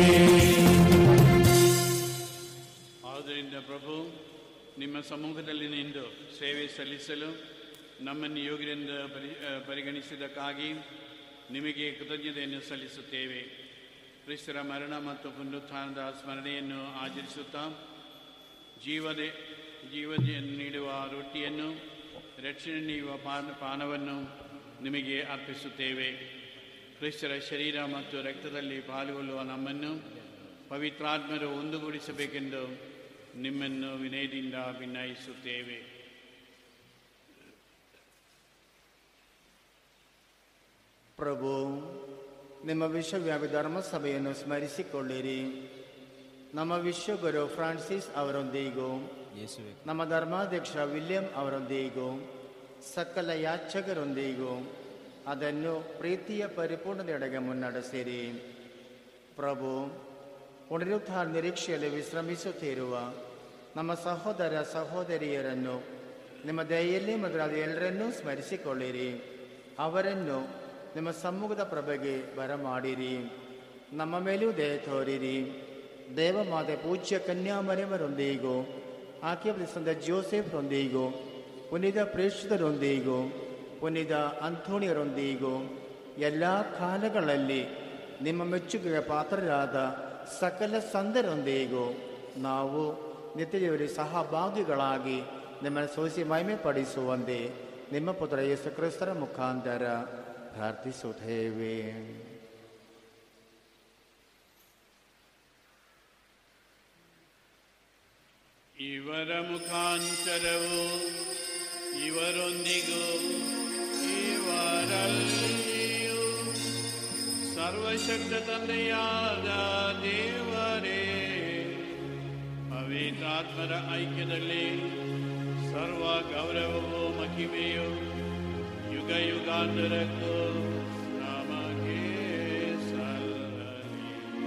ಪ್ರಭು, ನಿಮ್ಮ ಸಮ್ಮುಖದಲ್ಲಿ ನಿಂತು ಸೇವೆ ಸಲ್ಲಿಸಲು ನಮ್ಮನ್ನು ಯೋಗ್ಯರೆಂದು ಪರಿಗಣಿಸಿದ್ದಕ್ಕಾಗಿ ನಿಮಗೆ ಕೃತಜ್ಞತೆಯನ್ನು ಸಲ್ಲಿಸುತ್ತೇವೆ. ಕ್ರಿಸ್ತರ ಮರಣ ಮತ್ತು ಪುನರುತ್ಥಾನದ ಸ್ಮರಣೆಯನ್ನು ಆಚರಿಸುತ್ತಾ ಜೀವವನ್ನು ನೀಡುವ ರೊಟ್ಟಿಯನ್ನು, ರಕ್ಷಣೆ ನೀಡುವ ಪಾನವನ್ನು ನಿಮಗೆ ಅರ್ಪಿಸುತ್ತೇವೆ. ಕ್ರಿಸ್ತರ ಶರೀರ ಮತ್ತು ರಕ್ತದಲ್ಲಿ ಪಾಲ್ಗೊಳ್ಳುವ ನಮ್ಮನ್ನು ಪವಿತ್ರಾತ್ಮರು ಒಂದುಗೂಡಿಸಬೇಕೆಂದು ನಿಮ್ಮನ್ನು ವಿನಯದಿಂದ ಭಿನ್ನಯಿಸುತ್ತೇವೆ. ಪ್ರಭು, ನಿಮ್ಮ ವಿಶ್ವವ್ಯಾಪಿ ಧರ್ಮಸಭೆಯನ್ನು ಸ್ಮರಿಸಿಕೊಳ್ಳಿರಿ. ನಮ್ಮ ವಿಶ್ವಗುರು ಫ್ರಾನ್ಸಿಸ್ ಅವರೊಂದಿಗೂ, ನಮ್ಮ ಧರ್ಮಾಧ್ಯಕ್ಷ ವಿಲಿಯಂ ಅವರೊಂದಿಗೂ, ಸಕಲ ಯಾಚಕರೊಂದಿಗೂ ಅದನ್ನು ಪ್ರೀತಿಯ ಪರಿಪೂರ್ಣತೆಯೆಡೆಗೆ ಮುನ್ನಡೆಸಿರಿ. ಪ್ರಭು, ಪುನರುತ್ಥಾನ ನಿರೀಕ್ಷೆಯಲ್ಲಿ ವಿಶ್ರಮಿಸುತ್ತಿರುವ ನಮ್ಮ ಸಹೋದರ ಸಹೋದರಿಯರನ್ನು ನಿಮ್ಮ ದಯೆಯಲ್ಲಿ ಮೊದಲಾದ ಎಲ್ಲರನ್ನೂ ಸ್ಮರಿಸಿಕೊಳ್ಳಿರಿ. ಅವರನ್ನು ನಿಮ್ಮ ಸಮ್ಮುಖದ ಪ್ರಭೆಗೆ ಬರಮಾಡಿರಿ. ನಮ್ಮ ಮೇಲೂ ದಯೆ ತೋರಿರಿ. ದೇವಮಾತೆ ಪೂಜ್ಯ ಕನ್ಯಾಮರಿಯಮರೊಂದಿಗೂ, ಆಕೆಯ ಸಂತ ಜೋಸೆಫ್ರೊಂದಿಗೂ, ಪುನೀತ ಪ್ರೇಷಿತರೊಂದಿಗೂ, ಪುನೀತ ಅಂಥೋಣಿಯರೊಂದಿಗೂ ಎಲ್ಲ ಕಾಲಗಳಲ್ಲಿ ನಿಮ್ಮ ಮೆಚ್ಚುಗೆಗೆ ಪಾತ್ರರಾದ ಸಕಲ ಸಂತರೊಂದಿಗೂ ನಾವು ನಿತ್ಯದೇವರ ಸಹಭಾಗಿಗಳಾಗಿ ನಿಮ್ಮನ್ನು ಸೋಸಿ ಮಹಿಮೆ ಪಡಿಸುವಂತೆ ನಿಮ್ಮ ಪುತ್ರ ಯೇಸು ಕ್ರಿಸ್ತರ ಮುಖಾಂತರ ಪ್ರಾರ್ಥಿಸುತ್ತೇವೆ. ಇವರ ಮುಖಾಂತರವು ಇವರೊಂದಿಗೂ ಇವರಲ್ಲಿಯೂ ಸರ್ವಶಕ್ತ ತಂದೆಯಾದ ದೇವರೇ, ಪವಿತ್ರಾತ್ಮರ ಐಕ್ಯದಲ್ಲಿ ಸರ್ವ ಗೌರವವು ಮಹಿಮೆಯು ಯುಗ ಯುಗಾಂತರಕ್ಕೂ ನಮಗೆ ಸಲ್ಲಲಿ.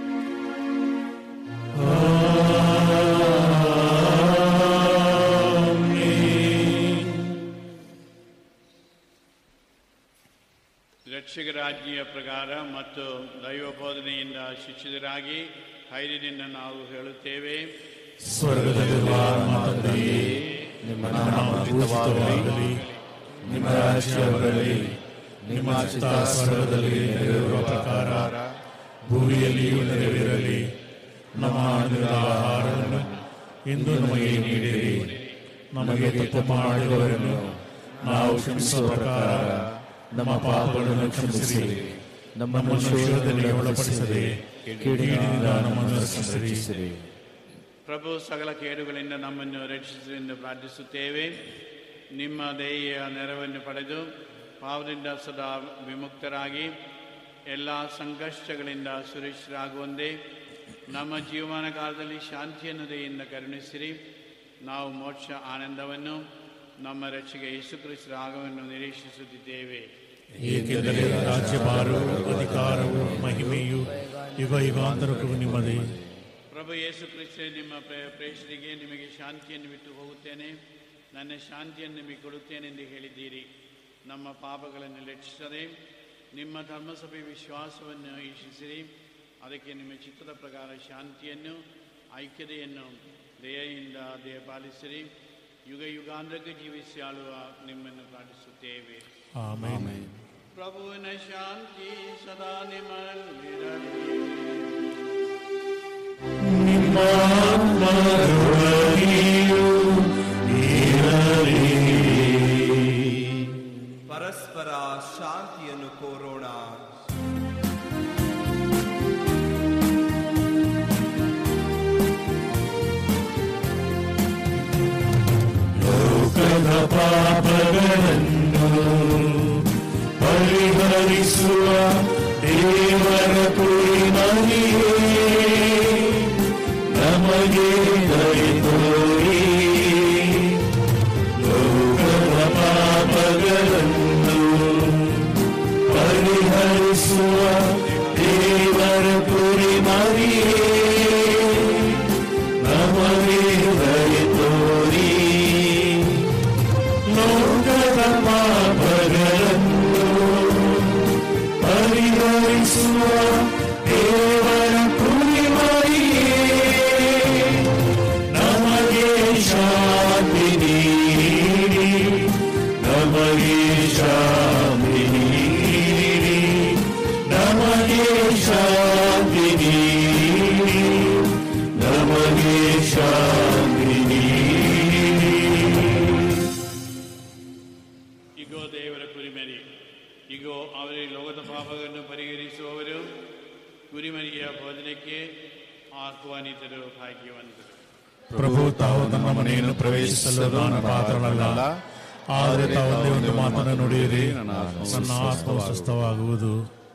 ರಕ್ಷಕರ ಆಜ್ಞೆಯ ಪ್ರಕಾರ ಮತ್ತು ದೈವ ಬೋಧನೆಯಿಂದ ಶಿಕ್ಷಿತರಾಗಿ ಧೈರ್ಯದಿಂದ ನಾವು ಹೇಳುತ್ತೇವೆ, ಸ್ವರ್ಗದಲ್ಲಿರುವ ನಮ್ಮ ತಂದೆಯೇ, ನಿಮ್ಮ ನಾಮ ಪೂಜಿತವಾಗಲಿ, ನಿಮ್ಮ ರಾಜ್ಯ ಬರಲಿ, ನಿಮ್ಮ ಚಿತ್ತ ಸ್ವರ್ಗದಲ್ಲಿ ನೆರವೇರುವ ಪ್ರಕಾರ ಭೂಮಿಯಲ್ಲಿಯೂ ನೆರವೇರಲಿ. ನಮ್ಮ ಅನುದಿನದ ಆಹಾರವನ್ನು ಇಂದು ನಮಗೆ ನೀಡಿರಿ. ನಮಗೆ ತಪ್ಪು ಮಾಡಿದವರನ್ನು ನಾವು ಕ್ಷಮಿಸುವ ಪ್ರಕಾರ ನಮ್ಮ ಪಾಪಗಳನ್ನು ಕ್ಷಮಿಸಿರಿ. ನಮ್ಮನ್ನು ಶೋಧನೆಗೆ ಒಳಪಡಿಸದೆ ಕೇಡಿನಿಂದ ನಮ್ಮನ್ನು ರಕ್ಷಿಸಿರಿ. ಪ್ರಭು, ಸಕಲ ಕೇಡುಗಳಿಂದ ನಮ್ಮನ್ನು ರಕ್ಷಿಸಲೆಂದು ಪ್ರಾರ್ಥಿಸುತ್ತೇವೆ. ನಿಮ್ಮ ದಯೆಯ ನೆರವನ್ನು ಪಡೆದು ಪಾಪದಿಂದ ಸದಾ ವಿಮುಕ್ತರಾಗಿ ಎಲ್ಲ ಸಂಕಷ್ಟಗಳಿಂದ ಸುರಕ್ಷಿತರಾಗುವಂತೆ ನಮ್ಮ ಜೀವಮಾನ ಕಾಲದಲ್ಲಿ ಶಾಂತಿಯನ್ನು ದಯೆಯಿಂದ ಕರುಣಿಸಿರಿ. ನಾವು ಮೋಕ್ಷ ಆನಂದವನ್ನು ನಮ್ಮ ರಕ್ಷೆಗೆ ಯೇಸು ಕ್ರಿಸ್ತರ ಆಗಮನವನ್ನು ನಿರೀಕ್ಷಿಸುತ್ತಿದ್ದೇವೆ. ಏಕೆಂದರೆ ರಾಜ್ಯಭಾರವು, ಅಧಿಕಾರವು, ಮಹಿಮೆಯು ಯುಗ ಯುಗಾಂತರಕ್ಕೂ ನಿಮ್ಮದೇ. ಪ್ರಭು ಯೇಸು ಕ್ರಿಸ್ತ, ನಿಮ್ಮ ಪ್ರೇಷರಿಗೆ ನಿಮಗೆ ಶಾಂತಿಯನ್ನು ಬಿಟ್ಟು ಹೋಗುತ್ತೇನೆ, ನನ್ನ ಶಾಂತಿಯನ್ನು ನಿಮಗೆ ಕೊಡುತ್ತೇನೆ ಎಂದು ಹೇಳಿದ್ದೀರಿ. ನಮ್ಮ ಪಾಪಗಳನ್ನು ಲೆಕ್ಕಿಸದೆ ನಿಮ್ಮ ಧರ್ಮಸಭೆ ವಿಶ್ವಾಸವನ್ನು ಈಕ್ಷಿಸಿರಿ. ಅದಕ್ಕೆ ನಿಮ್ಮ ಚಿತ್ತದ ಪ್ರಕಾರ ಶಾಂತಿಯನ್ನು, ಐಕ್ಯತೆಯನ್ನು ದಯೆಯಿಂದ ದಯಪಾಲಿಸಿರಿ. ಯುಗ ಯುಗಾಂತರಕ್ಕೆ ಜೀವಿಸಿಯಾಳುವ ನಿಮ್ಮನ್ನು ಪ್ರಾರ್ಥಿಸುತ್ತೇವೆ. ಆಮೆನ್. ಪ್ರಭುವಿನ ಶಾಂತಿ ಸದಾ ನಿಮ್ಮಲ್ಲಿರಲಿ. ನಿಮ್ಮ ಆತ್ಮದೊಳಗೆಯೂ ಇರಲಿ. ಪರಸ್ಪರ ಶಾಂತಿಯನ್ನು ಕೋರೋಣ. ಲೋಕದ ಪಾಪಗಳನ್ನು ಪರಿಹರಿಸುವ ದೇವರ ಕುರಿಮರಿಯೇ, ನಮಗೆ ದಯೆ ತೋರಿ. ಲೋಕದ ಪಾಪಗಳನ್ನು ಪರಿಹರಿಸುವ ದೇವರ ಕುರಿಮರಿಯೇ, ನಮಗೆ ದಯೆ ತೋರಿ. ಲೋಕದ ಪಾಪಗಳನ್ನು ಪರಿಹರಿಸುವ ದೇವರ ಕುರಿಮರಿಯೇ, ನಮಗೆ ಶಾಂತಿ ನೀಡಿ. ನಮಗೆ ಶಾಂತಿ ನೀಡಿ. ನಮಗೆ ಶಾಂತಿ ನೀಡಿ. ನಮಗೆ ಶಾಂತಿ ನೀಡಿ. ಇಗೋ ದೇವರ ಕುರಿಮರಿ, ಇಗೋ ಅವರೇ ಲೋಕದ ಪಾಪಗಳನ್ನು ಪರಿಹರಿಸುವವರು. ಕುರಿಮರಿಯ ಭೋಜನಕ್ಕೆ ಆಹ್ವಾನಿತರು ಭಾಗ್ಯವಂತರು. ಪ್ರಭು ತಾವು ನನ್ನ ಮನೆಯನ್ನು ಪ್ರವೇಶಿಸಲು ನಾನು ಪಾತ್ರನಲ್ಲ, ಆದರೆ ತಾವು ಒಂದೇ ಒಂದು ಮಾತನ್ನು ನುಡಿಯಿರಿ, ನನ್ನ ಆತ್ಮವು ಸ್ವಸ್ಥವಾಗುವುದು.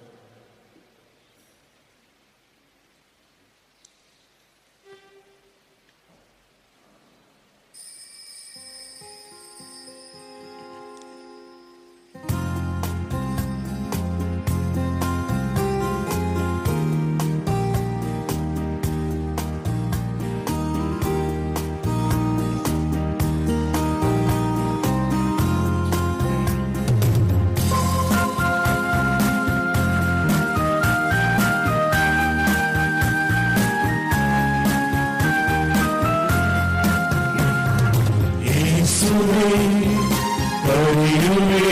ಕರೆಯುವೆ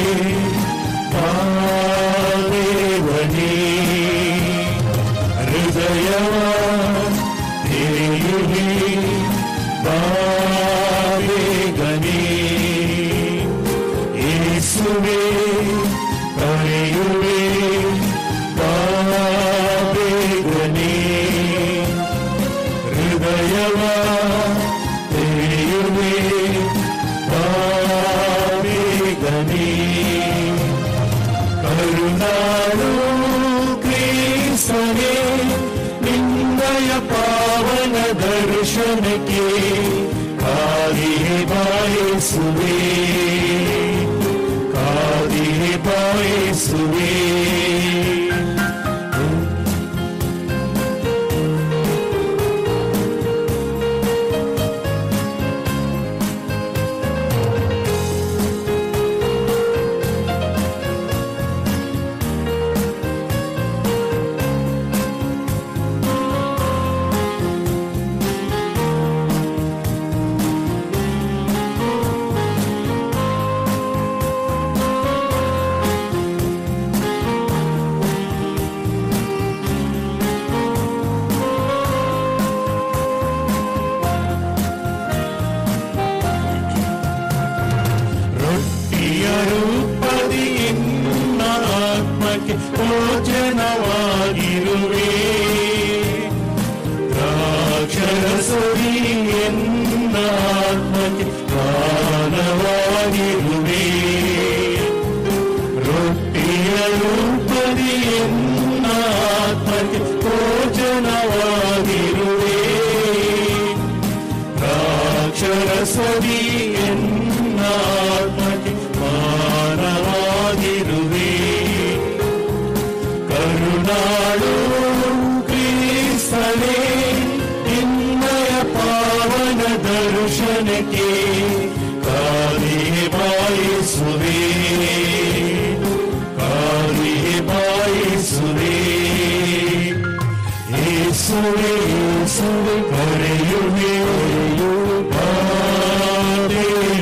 ಪಾದೇವನೇ, ಹೃದಯವ ತೆರೆಯುವೆ ಬಾಬೇಗನೇ. ಯೇಸುವೆ ಕರೆಯುವೆ ಬಾಬೇಗನೇ, ಹೃದಯವ ತೆರೆಯುವೆ ಬಾಬೇಗನೇ. ಕರುಣಾಳು ಕ್ರಿಸ್ತನೇ, ನಿನ್ನಯ ಪಾವನ ದರ್ಶನಕ್ಕೆ ಕಾದಿರೆ ಬಾಯಿಸುವೆ, ಕಾದಿರೆ ಬಾಯಿಸುವೆ. ಭೋಜನವಾಗಿರುವೆ, ದ್ರಾಕ್ಷರಸದಿ ಎನ್ನಾತ್ಮಕ್ಕೆ ಪಾನವಾಗಿರುವೆ. ರೊಟ್ಟಿಯ ರೂಪದಿ ಎನ್ನಾತ್ಮಕ್ಕೆ ಭೋಜನವಾಗಿರುವೆ, ದ್ರಾಕ್ಷರಸದಿ ಎನ್ನಾತ್ಮಕ್ಕೆ ಪಾನವಾಗಿರುವೆ. ಕರುಣಾಳು ಕ್ರಿಸ್ತನೇ, ನಿನ್ನಯ ಪಾವನ ದರ್ಶನಕ್ಕೆ ಕಾದಿರೆ ಬಾಯಿಸುವೆ, ಕಾದಿರೆ ಬಾಯಿಸುವೆ. ಯೇಸುವೆ ಯೇಸುವೆ ಕರೆಯುವೆ ಬಾದೇವನೇ,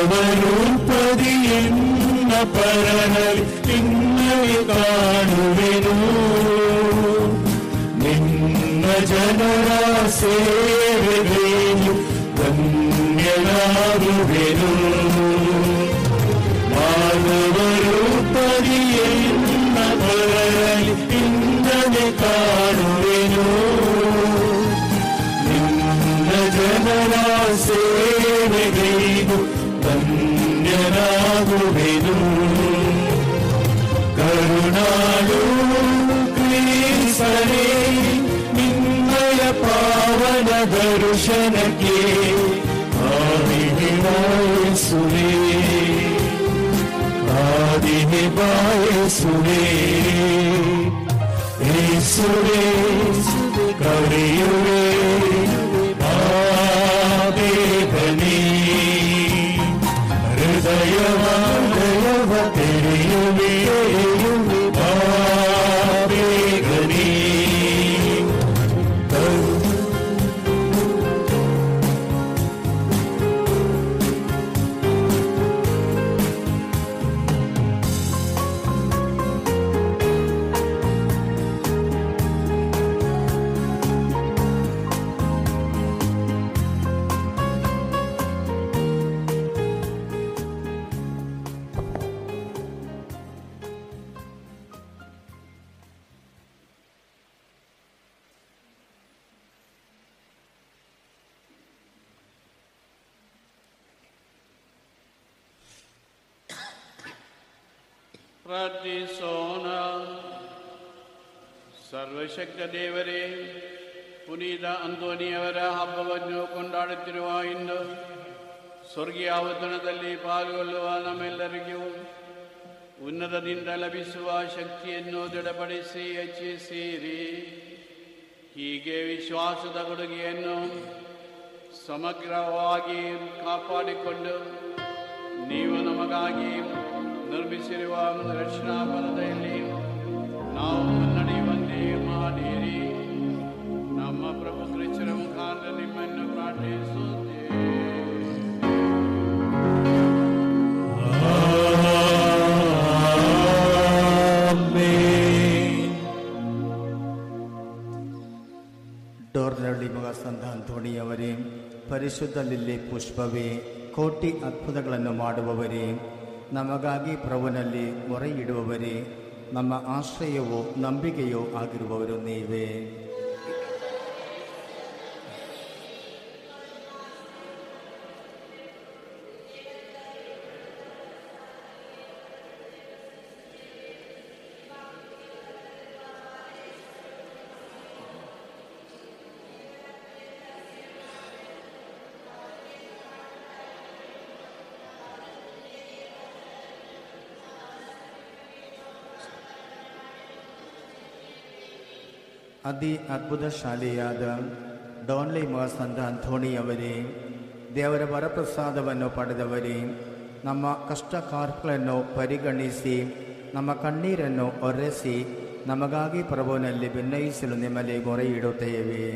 ಮಾನವರೂಪದಿ ಎನ್ನ ಪರನಲ್ಲಿ ನಿನ್ನನೆ ಕಾಣುವೆನು. ನಿನ್ನ ಜನರ ಸೇವೆಗೆಯು ಧನ್ಯನಾಗುವೆನು. ಮಾನವರೂಪದಿ ಎನ್ನ ಪರನಲ್ಲಿ ನಿನ್ನನೆ ಕಾಣುವೆನು. ನಿನ್ನ ಜನರ ಸೇವೆಗೆಯು ಧನ್ಯನಾಗುವೆನು. ಕರುಣಾಳು ಕ್ರೀಸ್ತನೇ, ನಿನ್ನಯ ಪಾವನ ದರ್ಶನಕ್ಕೆ ಆದಿಗೆ ಬಾಯಿಸುವೆ, ಆದಿಗೆ ಬಾಯಿಸುವೆ. ಯೇಸುವೇ ಕರೆಯುವೆ ಆಬೇಗನೇ, ಹೃದಯವ ತೆರೆಯುವೆ ಆಬೇಗನೇ. ಪ್ರಾರ್ಥಿಸೋಣ. ಸರ್ವಶಕ್ತ ದೇವರೇ, ಪುನೀತ ಅಂತೋನಿಯವರ ಹಬ್ಬವನ್ನು ಕೊಂಡಾಡುತ್ತಿರುವ ಇಂದು ಸ್ವರ್ಗೀಯ ಔತಣದಲ್ಲಿ ಪಾಲ್ಗೊಳ್ಳುವ ನಮ್ಮೆಲ್ಲರಿಗೂ ಉನ್ನತದಿಂದ ಲಭಿಸುವ ಶಕ್ತಿಯನ್ನು ದೃಢಪಡಿಸಿ ಹೆಚ್ಚಿಸಿರಿ. ಹೀಗೆ ವಿಶ್ವಾಸದ ಕೊಡುಗೆಯನ್ನು ಸಮಗ್ರವಾಗಿ ಕಾಪಾಡಿಕೊಂಡು ನೀವು ನಮಗಾಗಿ ನಿರ್ಮಿಸಿರುವ ರಕ್ಷಣಾ ಪಥದಲ್ಲಿ ನಾವು ಮುನ್ನಡೆಯುವಂತೆ ಮಾಡಿರಿ. ನಮ್ಮ ಪ್ರಭು ಕ್ರಿಸ್ತರ ಮುಖಾಂತರ ನಿಮ್ಮನ್ನು ಪ್ರಾರ್ಥಿಸುತ್ತೇವೆ. ಡೋರ್ನಳ್ಳಿ ಮಗ ಸಂತ ಅಂತೋಣಿಯವರೇ, ಪರಿಶುದ್ಧ ಲಿಲ್ಲಿ ಪುಷ್ಪವೇ, ಕೋಟಿ ಅದ್ಭುತಗಳನ್ನು ಮಾಡುವವರೇ, ನಮಗಾಗಿ ಪ್ರಭುನಲ್ಲಿ ಮೊರೆ ಇಡುವವರೇ, ನಮ್ಮ ಆಶ್ರಯವೋ ನಂಬಿಕೆಯೋ ಆಗಿರುವವರು ನೀವೇ. ಅತಿ ಅದ್ಭುತಶಾಲಿಯಾದ ಡಾನ್ಲಿ ಮಗ ಸಂತ ಅಂಥೋಣಿಯವರೇ, ದೇವರ ವರಪ್ರಸಾದವನ್ನು ಪಡೆದವರೇ, ನಮ್ಮ ಕಷ್ಟ ಕಾರ್ಯಗಳನ್ನು ಪರಿಗಣಿಸಿ ನಮ್ಮ ಕಣ್ಣೀರನ್ನು ಒರೆಸಿ ನಮಗಾಗಿ ಪ್ರಭುವಿನಲ್ಲಿ ಭಿನ್ನಯಿಸಲು ನಿಮ್ಮಲ್ಲಿ ಮೊರೆ ಇಡುತ್ತೇವೆ.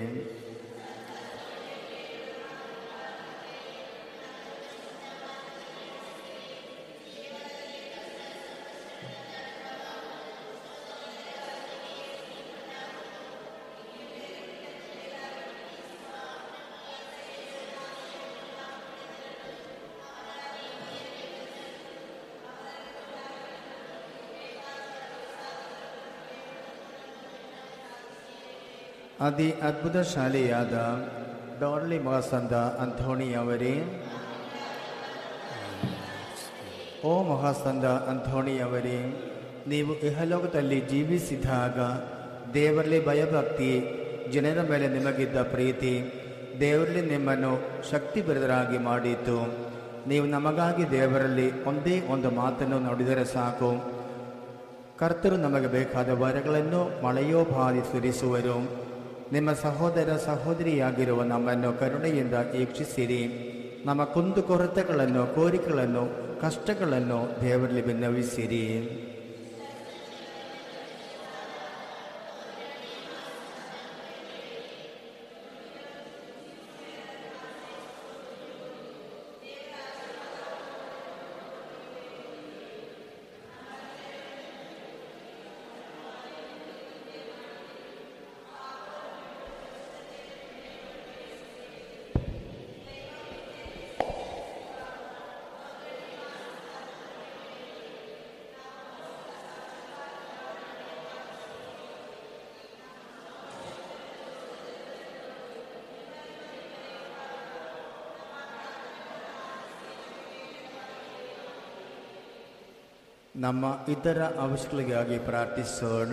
ಅತಿ ಅದ್ಭುತಶಾಲಿಯಾದ ಡಾರ್ಲಿ ಮಗ ಸಂತ ಅಂಥೋಣಿಯವರೇ, ಓ ಮಹಾಸಂತ ಅಂಥೋಣಿಯವರೇ, ನೀವು ಇಹಲೋಕದಲ್ಲಿ ಜೀವಿಸಿದಾಗ ದೇವರಲ್ಲಿ ಭಯಭಕ್ತಿ, ಜನರ ಮೇಲೆ ನಿಮಗಿದ್ದ ಪ್ರೀತಿ ದೇವರಲ್ಲಿ ನಿಮ್ಮನ್ನು ಶಕ್ತಿಭರಿತರಾಗಿ ಮಾಡಿತು. ನೀವು ನಮಗಾಗಿ ದೇವರಲ್ಲಿ ಒಂದೇ ಒಂದು ಮಾತನ್ನು ನುಡಿದರೆ ಸಾಕು, ಕರ್ತರು ನಮಗೆ ಬೇಕಾದ ವರಗಳನ್ನು ಮಳೆಯೋಪಾದಿ ಸುರಿಸುವರು. ನಿಮ್ಮ ಸಹೋದರ ಸಹೋದರಿಯಾಗಿರುವ ನಮ್ಮನ್ನು ಕರುಣೆಯಿಂದ ವೀಕ್ಷಿಸಿರಿ. ನಮ್ಮ ಕುಂದುಕೊರತೆಗಳನ್ನು, ಕೋರಿಕೆಗಳನ್ನು, ಕಷ್ಟಗಳನ್ನು ದೇವರಲ್ಲಿ ಭಿನ್ನವಿಸಿರಿ. ನಮ್ಮ ಇತರ ಅವಶ್ಯಕತೆಗಳಿಗಾಗಿ ಪ್ರಾರ್ಥಿಸೋಣ.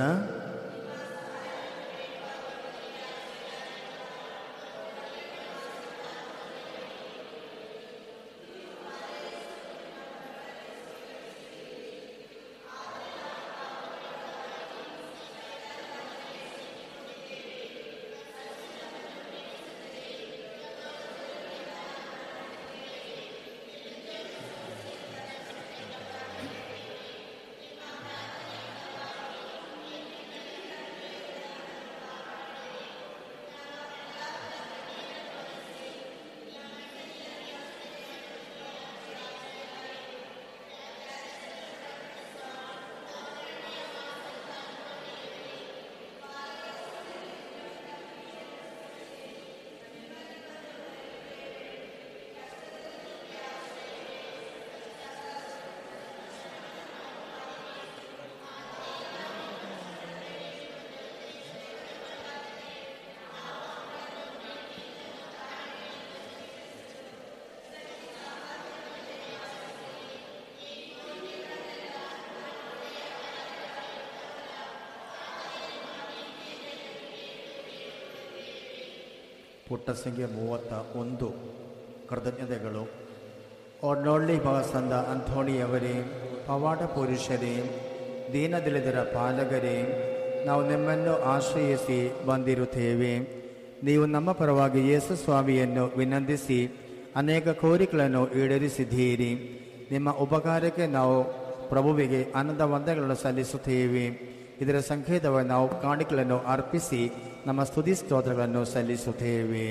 ಪುಟ್ಟ ಸಂಖ್ಯೆ 31 ಕೃತಜ್ಞತೆಗಳು. ಒಡ್ನೊಳ್ಳಿ ಭಾಸಂದ ಅಂಥೋಣಿಯವರೇ, ಪವಾಡ ಪುರುಷರೇ, ದೀನದಲಿತರ ಪಾಲಕರೇ, ನಾವು ನಿಮ್ಮನ್ನು ಆಶ್ರಯಿಸಿ ಬಂದಿರುತ್ತೇವೆ. ನೀವು ನಮ್ಮ ಪರವಾಗಿ ಯೇಸು ಸ್ವಾಮಿಯನ್ನು ವಿನಂತಿಸಿ ಅನೇಕ ಕೋರಿಕೆಗಳನ್ನು ಈಡೇರಿಸಿದ್ದೀರಿ. ನಿಮ್ಮ ಉಪಕಾರಕ್ಕೆ ನಾವು ಪ್ರಭುವಿಗೆ ಆನಂದ ವಂದನೆಗಳನ್ನು ಸಲ್ಲಿಸುತ್ತೇವೆ. ಇದರ ಸಂಕೇತವಾಗಿ ನಾವು ಕಾಣಿಕೆಗಳನ್ನು ಅರ್ಪಿಸಿ ನಮ್ಮ ಸ್ತುತಿ ಸ್ತೋತ್ರಗಳನ್ನು ಸಲ್ಲಿಸುತ್ತೇವೆ.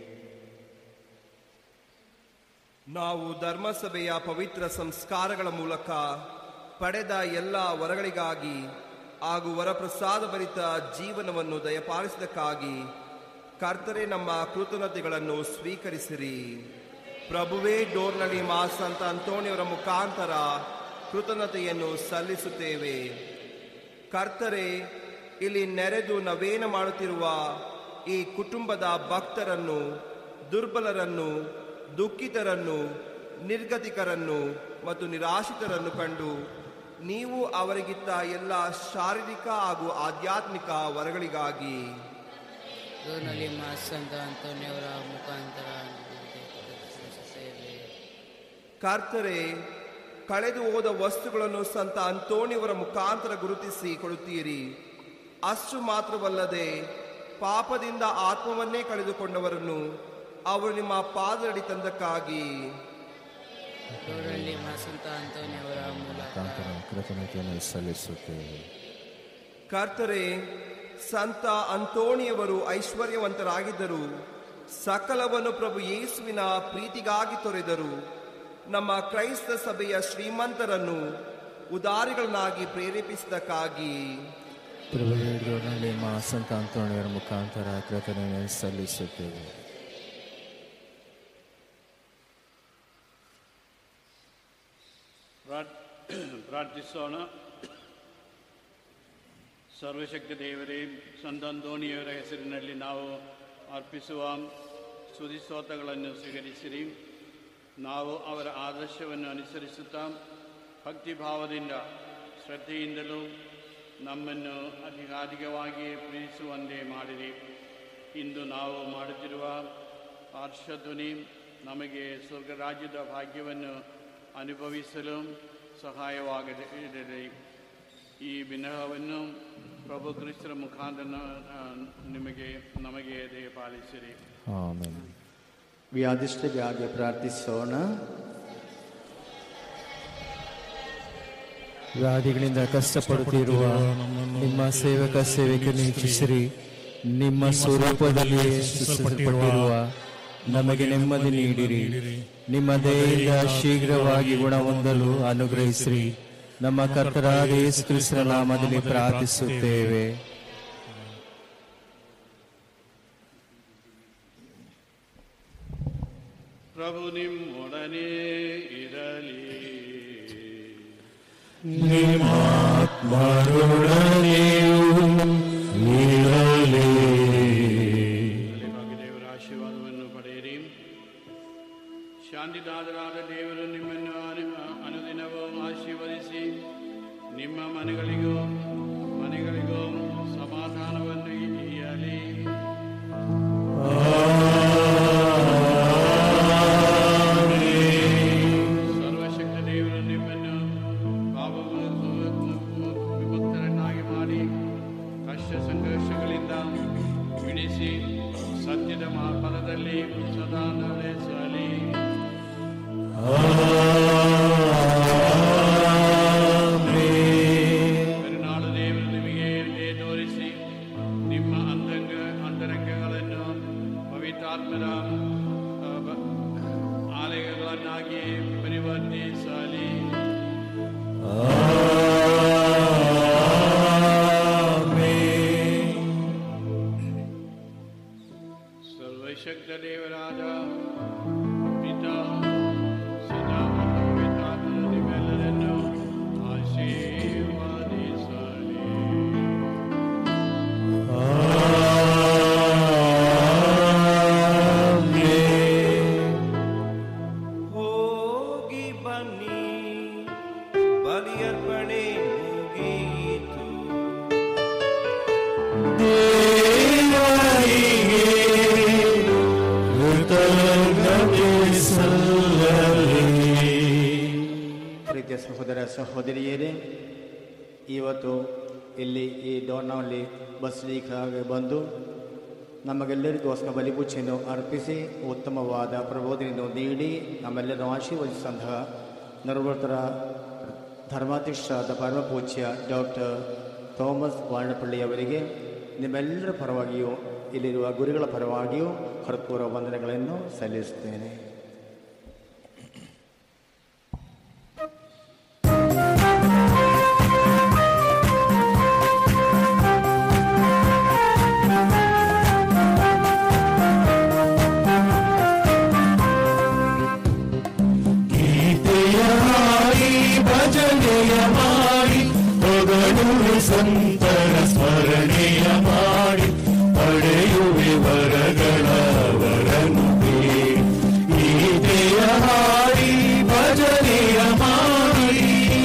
ನಾವು ಧರ್ಮಸಭೆಯ ಪವಿತ್ರ ಸಂಸ್ಕಾರಗಳ ಮೂಲಕ ಪಡೆದ ಎಲ್ಲ ವರಗಳಿಗಾಗಿ ಹಾಗೂ ವರಪ್ರಸಾದಭರಿತ ಜೀವನವನ್ನು ದಯಪಾಲಿಸಿದಕ್ಕಾಗಿ ಕರ್ತರೇ ನಮ್ಮ ಕೃತಜ್ಞತೆಗಳನ್ನು ಸ್ವೀಕರಿಸಿರಿ. ಪ್ರಭುವೇ, ಡೋರ್ನಳ್ಳಿ ಸಂತ ಅಂತೋಣಿಯವರ ಮುಖಾಂತರ ಕೃತಜ್ಞತೆಯನ್ನು ಸಲ್ಲಿಸುತ್ತೇವೆ. ಕರ್ತರೇ, ಇಲ್ಲಿ ನೆರೆದು ನವೇನ ಮಾಡುತ್ತಿರುವ ಈ ಕುಟುಂಬದ ಭಕ್ತರನ್ನು, ದುರ್ಬಲರನ್ನು, ದುಃಖಿತರನ್ನು, ನಿರ್ಗತಿಕರನ್ನು ಮತ್ತು ನಿರಾಶ್ರಿತರನ್ನು ಕಂಡು ನೀವು ಅವರಿಗಿದ್ದ ಎಲ್ಲ ಶಾರೀರಿಕ ಹಾಗೂ ಆಧ್ಯಾತ್ಮಿಕ ವರಗಳಿಗಾಗಿ ಸಂತ ಅಂತೋಣಿಯವರ ಮುಖಾಂತರ ಕರ್ತರೇ, ಕಳೆದು ಹೋದ ವಸ್ತುಗಳನ್ನು ಸಂತ ಅಂತೋಣಿಯವರ ಮುಖಾಂತರ ಗುರುತಿಸಿ ಕೊಡುತ್ತೀರಿ. ಅಷ್ಟು ಮಾತ್ರವಲ್ಲದೆ ಪಾಪದಿಂದ ಆತ್ಮವನ್ನೇ ಕಳೆದುಕೊಂಡವರನ್ನು ಅವರು ನಿಮ್ಮ ಪಾದರಡಿ ತಂದಕ್ಕಾಗಿ ಸಂತ ಅಂತೋಣಿಯವರ ಮುಖಾಂತರ ಕೃತಜ್ಞತೆಯನ್ನು ಸಲ್ಲಿಸುತ್ತೇವೆ. ಕರ್ತರೇ, ಸಂತ ಅಂತೋಣಿಯವರು ಐಶ್ವರ್ಯವಂತರಾಗಿದ್ದರು. ಸಕಲವನ್ನು ಪ್ರಭು ಯೇಸುವಿನ ಪ್ರೀತಿಗಾಗಿ ತೊರೆದರು. ನಮ್ಮ ಕ್ರೈಸ್ತ ಸಭೆಯ ಶ್ರೀಮಂತರನ್ನು ಉದಾರಿಗಳನ್ನಾಗಿ ಪ್ರೇರೇಪಿಸಿದಕ್ಕಾಗಿ ಸಂತ ಅಂತೋಣಿಯವರ ಮುಖಾಂತರ ಕೃತಜ್ಞತೆಯನ್ನು ಸಲ್ಲಿಸುತ್ತೇವೆ. ಪ್ರಾರ್ಥಿಸೋಣ. ಸರ್ವಶಕ್ತ ದೇವರೇ, ಸಂತ ಅಂತೋಣಿಯವರ ಹೆಸರಿನಲ್ಲಿ ನಾವು ಅರ್ಪಿಸುವ ಸ್ತುತಿ ಸ್ತೋತ್ರಗಳನ್ನು ಸ್ವೀಕರಿಸಿರಿ. ನಾವು ಅವರ ಆದರ್ಶವನ್ನು ಅನುಸರಿಸುತ್ತಾ ಭಕ್ತಿಭಾವದಿಂದ ಶ್ರದ್ಧೆಯಿಂದಲೂ ನಮ್ಮನ್ನು ಅಧಿಕಾಧಿಕವಾಗಿ ಪ್ರೀತಿಸುವಂತೆ ಮಾಡಿರಿ. ಇಂದು ನಾವು ಮಾಡುತ್ತಿರುವ ಹರ್ಷಧ್ವನಿ ನಮಗೆ ಸ್ವರ್ಗ ರಾಜ್ಯದ ಭಾಗ್ಯವನ್ನು ಅನುಭವಿಸಲು ಸಹಾಯವಾಗಲಿ. ಈ ವಿನಯವನ್ನು ಪ್ರಭು ಕ್ರಿಸ್ತರ ಮುಖಾಂತರ ನಮಗೆ ದಯಪಾಲಿಸಿರಿ. ಆಮೆನ್. ವ್ಯಾಧಿಷ್ಠರಿಗಾಗಿ ಪ್ರಾರ್ಥಿಸೋಣ. ವ್ಯಾಧಿಗಳಿಂದ ಕಷ್ಟಪಡುತ್ತಿರುವ ನಿಮ್ಮ ಸೇವಕರನ್ನು ಹೆಚ್ಚಿಸಿರಿ. ನಿಮ್ಮ ಸ್ವರೂಪದಲ್ಲಿ ಸೃಷ್ಟಿಸಲ್ಪಟ್ಟಿರುವ ನಮಗೆ ನೆಮ್ಮದಿ ನೀಡಿರಿ. ನಿಮ್ಮ ದಯೆಯಿಂದ ಶೀಘ್ರವಾಗಿ ಗುಣ ಹೊಂದಲು ಅನುಗ್ರಹಿಸಿರಿ. ನಮ್ಮ ಕರ್ತರಾದ ಯೇಸು ಕ್ರಿಸ್ತರ ನಾಮದಲ್ಲಿ ಪ್ರಾರ್ಥಿಸುತ್ತೇವೆ. ಪ್ರಭು ನಿಮ್ಮೊಡನೆ ಇರಲಿ. ದೇವರ ಆಶೀರ್ವಾದವನ್ನು ಪಡೆಯಿರಿ. ಶಾಂತಿದಾತರಾದ ದೇವರು ನಿಮ್ಮನ್ನು ಅನುದಿನವೂ ಆಶೀರ್ವದಿಸಿ ನಿಮ್ಮ ಮನೆಗಳಿಗೂ ಸಮಾಧಾನವನ್ನು ಇಯಲಿ. ಸರ್ವಶಕ್ತ ದೇವರು ನಿಮ್ಮನ್ನು ಪಾಪ ವಿಮುಕ್ತರನ್ನಾಗಿ ಮಾಡಿ ಕಷ್ಟ ಸಂಘರ್ಷಗಳಿಂದ ಬಿಡಿಸಿ ಸತ್ಯದ ಪದದಲ್ಲಿ ಸದಾ ನಡೆಸಲಿ. ಕರುಣಾಳು ದೇವರು ನಿಮಗೆ ದಯೆ ತೋರಿಸಿ ನಿಮ್ಮ ಅಂತರಂಗಗಳನ್ನು ಪವಿತ್ರಾತ್ಮರ ಆಲಯಗಳನ್ನಾಗಿ ಪರಿವರ್ತಿಸಲಿ. ಸರ್ವಶಕ್ತ ದೇವರಾದ ಪಿತಾ ಸುಧಾ ಮತ್ತು ಪವಿತ್ರಾತ್ಮನ ನಿಮ್ಮೆಲ್ಲರನ್ನು ಆಶೀರ್ವದಿಸಲಿ. ಹೋಗಿ ಬನ್ನಿ, ಬಲಿಯರ್ಪಣೆ ಮುಗಿಯಿತು. ಪ್ರೀತಿಯ ಸಹೋದರ ಸಹೋದರಿಯರೇ, ಇವತ್ತು ಇಲ್ಲಿ ಈ ಡೋರ್ನಹಳ್ಳಿ ಬಸಲಿಕಾಗೆ ಬಂದು ನಮಗೆಲ್ಲರಿಗೋಸ್ಕರ ಬಲಿಪೂಜೆಯನ್ನು ಅರ್ಪಿಸಿ ಉತ್ತಮವಾದ ಪ್ರಬೋಧನೆಯನ್ನು ನೀಡಿ ನಮ್ಮೆಲ್ಲರನ್ನು ಆಶೀರ್ವದಿಸಿದಂತಹ ನರವರ್ತರ ಧರ್ಮಾಧ್ಯಕ್ಷರಾದ ಪರಮಪೂಜ್ಯ ಡಾಕ್ಟರ್ ಥಾಮಸ್ ವಾರ್ಣಪಳ್ಳಿಯವರಿಗೆ ನಿಮ್ಮೆಲ್ಲರ ಪರವಾಗಿಯೂ ಇಲ್ಲಿರುವ ಗುರುಗಳ ಪರವಾಗಿಯೂ ಹೃತ್ಪೂರ್ವ ವಂದನೆಗಳನ್ನು ಸಲ್ಲಿಸುತ್ತೇನೆ. ಸಂತರ ಸ್ಮರಣೆಯ ಮಾಡಿ ಪಡೆಯುವೆ ವರಗಳ ವರನು ಗೀತೆಯ ಹಾಡಿ ಭಜನೆಯ ಮಾಡಿ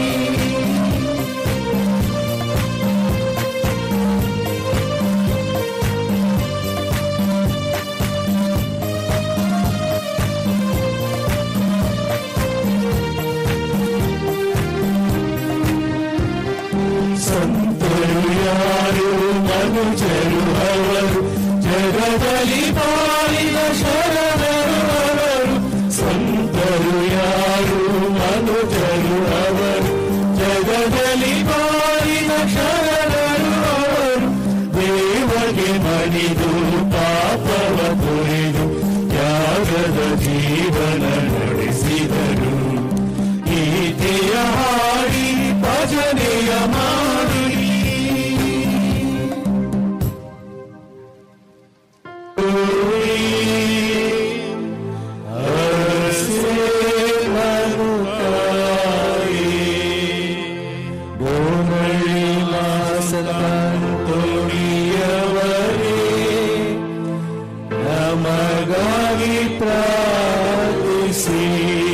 ಸಂತರು ಯಾರು ಮನುಜರು ಅವರು ಜಗದಲ್ಲಿ ಬಾಳಿದ ಶರಣರು ಅವರು. ಸಂತರು ಯಾರು ಮನುಜರು ಅವರು ಜಗದಲ್ಲಿ ಬಾಳಿದ ಶರಣರು ಅವರು. ದೇವಗೆ ಮಣಿದು ಪಾಪವ ತೊರೆದು ತ್ಯಾಗದ ಜೀವನ ನಡೆಸಿದರು. ಗೀತೆಯ ಹಾಡಿ ಭಜನೆಯ ಮಾಡಿ ನಮಗಾಗಿ ಪ್ರಾರ್ಥಿಸಿ.